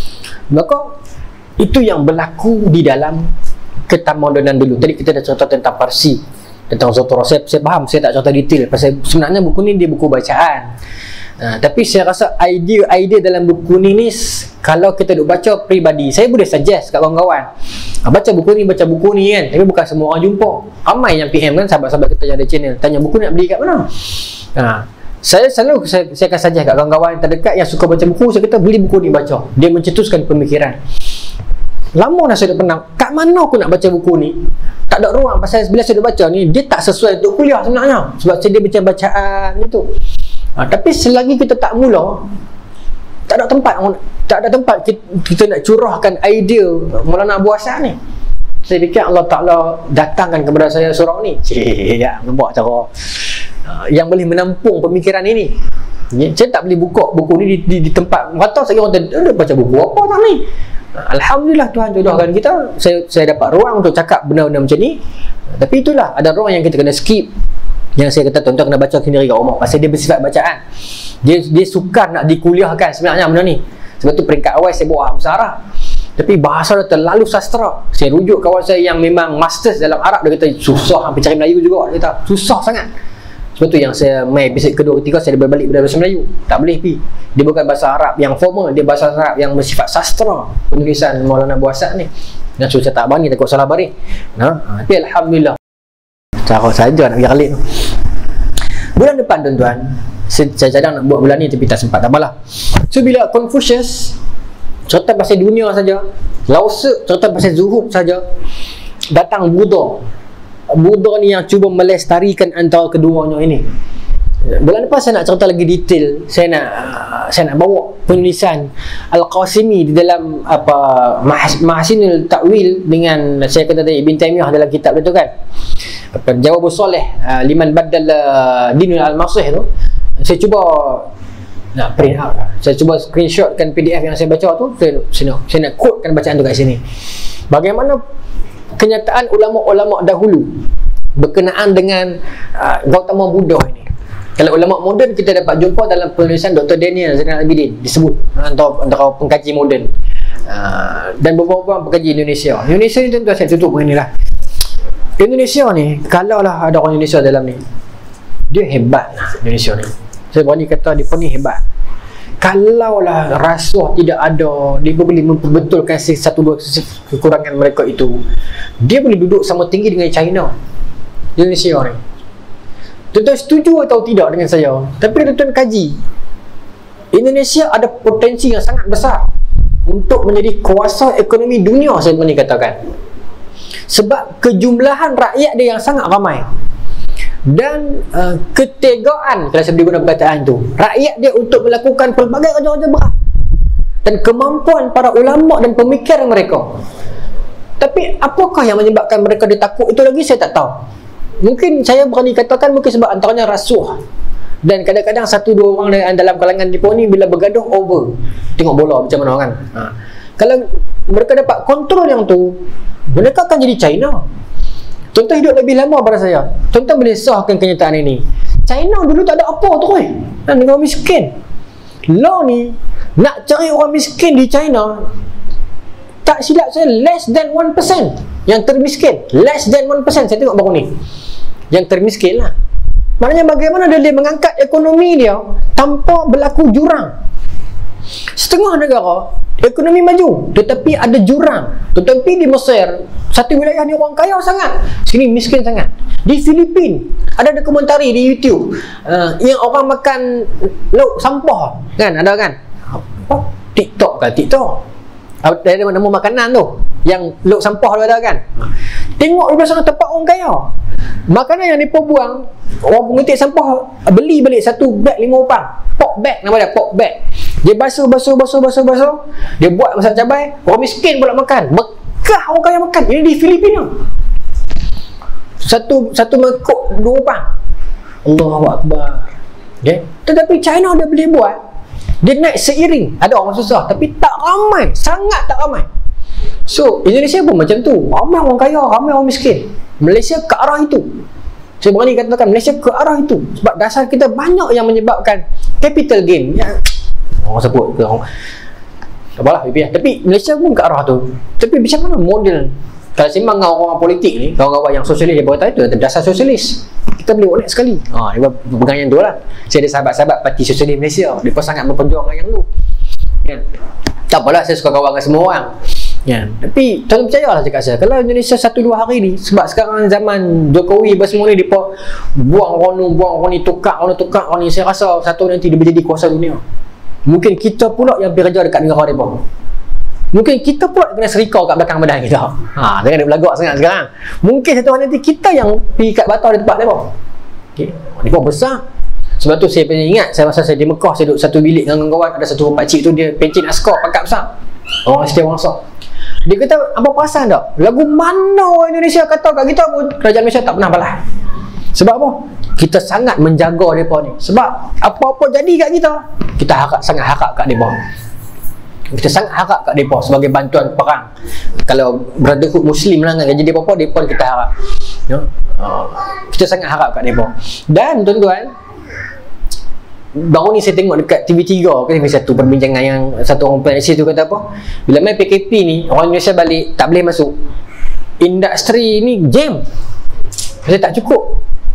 Maka itu yang berlaku di dalam ketamodenan dulu. Tadi kita dah cerita tentang Parsi, tentang Zoroaster. Saya, saya faham, saya tak cerita detail pasal sebenarnya buku ni dia buku bacaan. Uh, tapi saya rasa idea-idea dalam buku ni ni kalau kita duk baca peribadi, saya boleh suggest kat kawan-kawan, uh, baca buku ni, baca buku ni kan. Tapi bukan semua orang jumpa. Ramai yang P M kan, sahabat-sahabat kita yang ada channel, tanya buku ni nak beli kat mana. Uh, saya selalu saya, saya akan suggest kat kawan-kawan terdekat yang suka baca buku, saya kata beli buku ni baca. Dia mencetuskan pemikiran. Lama dah saya dah penang, kat mana aku nak baca buku ni? Tak ada ruang. Pasal bila saya dah baca ni, dia tak sesuai untuk kuliah sebenarnya. Sebab saya dia baca bacaan gitu. Ha, tapi selagi kita tak mula, tak ada tempat, tak ada tempat kita, kita nak curahkan idea Maulana Abu Hassan ni. Saya fikir Allah Ta'ala datangkan kepada saya surau ni. Cik, ya, nampak cara uh, yang boleh menampung pemikiran ini. Ya, saya tak boleh buka buku ni di, di, di tempat merata. Saya orang dia baca buku apa tak ni? Alhamdulillah Tuhan jodohkan kita, saya saya dapat ruang untuk cakap benda-benda macam ni. Tapi itulah, ada ruang yang kita kena skip. Yang saya kata tuan-tuan kena baca sendiri kat rumah, pasal dia bersifat bacaan. Dia dia sukar nak dikuliahkan sebenarnya benda ni. Sebab tu peringkat awal saya bawa Amsara. Tapi bahasa dia terlalu sastra. Saya rujuk kawan saya yang memang masters dalam Arab, dia kata susah, hampir cari Melayu juga. Dia kata susah sangat. Sebab tu yang saya mai episod kedua ketiga saya berbalik pada bahasa Melayu. Tak boleh pi. Dia bukan bahasa Arab yang formal, dia bahasa Arab yang bersifat sastra. Penulisan Maulana Abu Hassan ni. Dan so saya tak bani takut salah baris. Nah, tapi alhamdulillah. Cara saja nak pergi Khalid tu. Bulan depan tuan-tuan, saya, saya cadang nak buat bulan ni tapi tak sempat, tak apalah. So bila Confucius cerita pasal dunia saja, Lao Tzu cerita pasal zuhud saja, datang Buddha. Buddha ni yang cuba melestarikan antara keduanya ini. Bulan depan saya nak cerita lagi detail. Saya nak saya nak bawa penulisan Al-Qasimi di dalam apa Mahasinul Ta'wil dengan saya kata tadi Ibn Taymiyah dalam kitab itu kan, apa Jawabus Soleh uh, liman baddal uh, dinul al-masih tu. Saya cuba nak print out, saya cuba screenshotkan P D F yang saya baca tu, saya, saya, nak, saya nak quotekan bacaan tu kat sini. Bagaimana kenyataan ulama-ulama dahulu berkenaan dengan uh, Gautama Buddha ini. Kalau ulama moden kita dapat jumpa dalam penulisan Doktor Daniel Zainal Abidin, disebut antara, antara pengkaji moden uh, dan beberapa pengkaji Indonesia. Indonesia ni tentu saya tutup beginilah. Indonesia ni, kalau lah ada orang Indonesia dalam ni, dia hebat lah Indonesia ni. Saya berani kata dia pun ni hebat. Kalaulah rasuah tidak ada, dia boleh memperbetulkan satu dua kekurangan mereka itu, dia boleh duduk sama tinggi dengan China. Indonesia ni, tuan-tuan setuju atau tidak dengan saya? Tapi tuan-tuan kaji, Indonesia ada potensi yang sangat besar untuk menjadi kuasa ekonomi dunia, saya berani katakan. Sebab kejumlahan rakyat dia yang sangat ramai, dan uh, ketegaan, kalau saya boleh guna perkataan tu, rakyat dia untuk melakukan pelbagai kerja-kerja berat, dan kemampuan para ulama dan pemikir mereka. Tapi apakah yang menyebabkan mereka dia takut, itu lagi saya tak tahu. Mungkin saya berani katakan mungkin sebab antaranya rasuah, dan kadang-kadang satu dua orang dalam kalangan Jepun ni bila bergaduh over tengok bola macam mana kan, ha. Kalau mereka dapat kontrol yang tu, mereka akan jadi China. Tuan-tuan hidup lebih lama pada saya, tuan-tuan boleh sahkan kenyataan ini. China dulu tak ada apa tu kan, negara miskin. Law ni nak cari orang miskin di China, tak silap saya less than one percent yang termiskin. Less than one percent saya tengok baru ni yang termiskin lah. Maknanya bagaimana dia, dia mengangkat ekonomi dia tanpa berlaku jurang. Setengah negara ekonomi maju tetapi ada jurang. Tetapi di Mesir, satu wilayah ni orang kaya sangat, sini miskin sangat. Di Filipina ada dokumentari di YouTube uh, yang orang makan lauk sampah kan, ada kan, apa TikTok kan, TikTok ada nama makanan tu yang lauk sampah tu ada kan. Tengok di sana tempat orang kaya, makanan yang mereka buang, orang pengetik sampah beli balik satu beg lima upang, pork bag nama dia, pork bag. Dia basuh basuh basuh basuh basuh, dia buat masak cabai, orang miskin pula makan, bekah orang kaya makan. Ini di Filipina, satu satu mangkuk dua upang. Allahu Akbar. Okay. Tetapi China dia boleh buat, dia naik seiring, ada orang susah tapi tak ramai, sangat tak ramai. So Indonesia pun macam tu, ramai orang kaya, ramai orang miskin. Malaysia ke arah itu, saya berani katakan Malaysia ke arah itu. Sebab dasar kita banyak yang menyebabkan capital gain ya, orang sebut ke orang apalah, tapi Malaysia pun ke arah tu. Tapi macam mana model, kalau sembang dengan orang-orang politik ni, kawan-kawan yang sosialis, dia berkata itu dasar sosialis, kita boleh oleh sekali. Ha, dia pegang yang tu lah. Saya ada sahabat-sahabat Parti Sosialis Malaysia, dia pun sangat berperjuang dengan yang tu kan. Tak apalah, saya suka kawan dengan semua orang ya. Tapi tuan percayalah cakap saya, kalau Indonesia satu dua hari ni, sebab sekarang zaman Jokowi bersemua ni, dia buang orang ni, buang orang ni, tukar orang ni, tukar orang ni, saya rasa satu nanti dia menjadi kuasa dunia. Mungkin kita pula yang pergi kerja dekat negara mereka, mungkin kita pula kena serikau kat belakang badan kita. Ha, jangan dia berlagak sangat sekarang. Mungkin satu hari nanti kita yang pergi kat batal di tempat mereka. Okey, mereka besar. Sebab tu saya pernah ingat, saya masa saya di Mekah, saya duduk satu bilik dengan kawan, ada satu pakcik tu, dia pencin askar pangkat besar, orang setiap orang besar. Dia kata, apa perasan tak? Lagu mana orang Indonesia kata kat kita pun, kerajaan Malaysia tak pernah balas. Sebab apa? Kita sangat menjaga mereka ni. Sebab apa-apa jadi kat kita, kita harap, sangat harap kat mereka. Kita sangat harap kat mereka sebagai bantuan perang. Kalau Brotherhood Muslim lah kan, jadi apa-apa, mereka kita harap ya? uh, kita sangat harap kat mereka. Dan tuan-tuan, baru ni saya tengok dekat T V tiga ke T V satu, perbincangan yang satu orang peneliti tu kata apa, bila main P K P ni, orang Indonesia balik tak boleh masuk, industri ni jam. Saya tak cukup,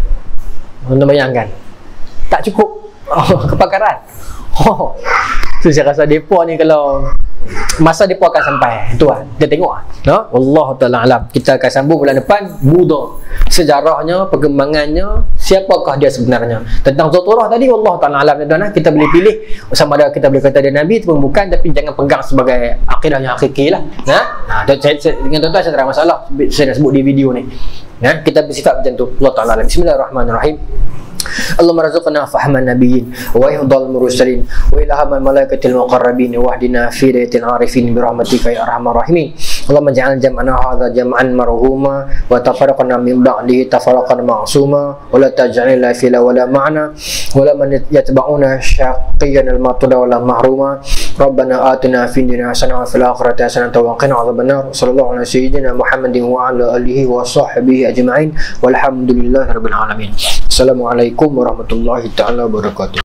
anda bayangkan, tak cukup oh, kepakaran. Oh, so saya rasa mereka ni kalau masa mereka akan sampai, itu lah kita tengok lah no? Wallahu ta'ala alam. Kita akan sambung bulan depan Buddha, sejarahnya, perkembangannya, siapakah dia sebenarnya. Tentang Zaturah tadi, Wallahu ta'ala alam, tuan-tuan, kita boleh pilih sama ada kita boleh kata dia Nabi ataupun bukan, tapi jangan pegang sebagai akidah yang hakiki lah. Nah, nah saya, saya, dengan tuan-tuan saya tak ada masalah, saya nak sebut di video ni. Nah, kita bersifat macam tu. Allah Ta'ala alam. Bismillahirrahmanirrahim. اللهم ارزقنا فهم النبيين وحفظ المرسلين وإلهام الملائكة المقربين واهدنا في هداية العارفين برحمتك يا أرحم الراحمين اللهم اجعل جمعنا هذا جمعا مرحوما وتفرقنا من بعده تفرقا معصوما ولا تجعل لا فيلا ولا معنا ولا من يتبعنا شقيا المطر ولا محروما ربنا آتنا في الدنيا حسنة وفي الآخرة حسنة وقنا عذاب النار صلى الله على سيدنا محمد وعلى آله وصحبه أجمعين والحمد لله رب العالمين. Assalamualaikum warahmatullahi taala wabarakatuh.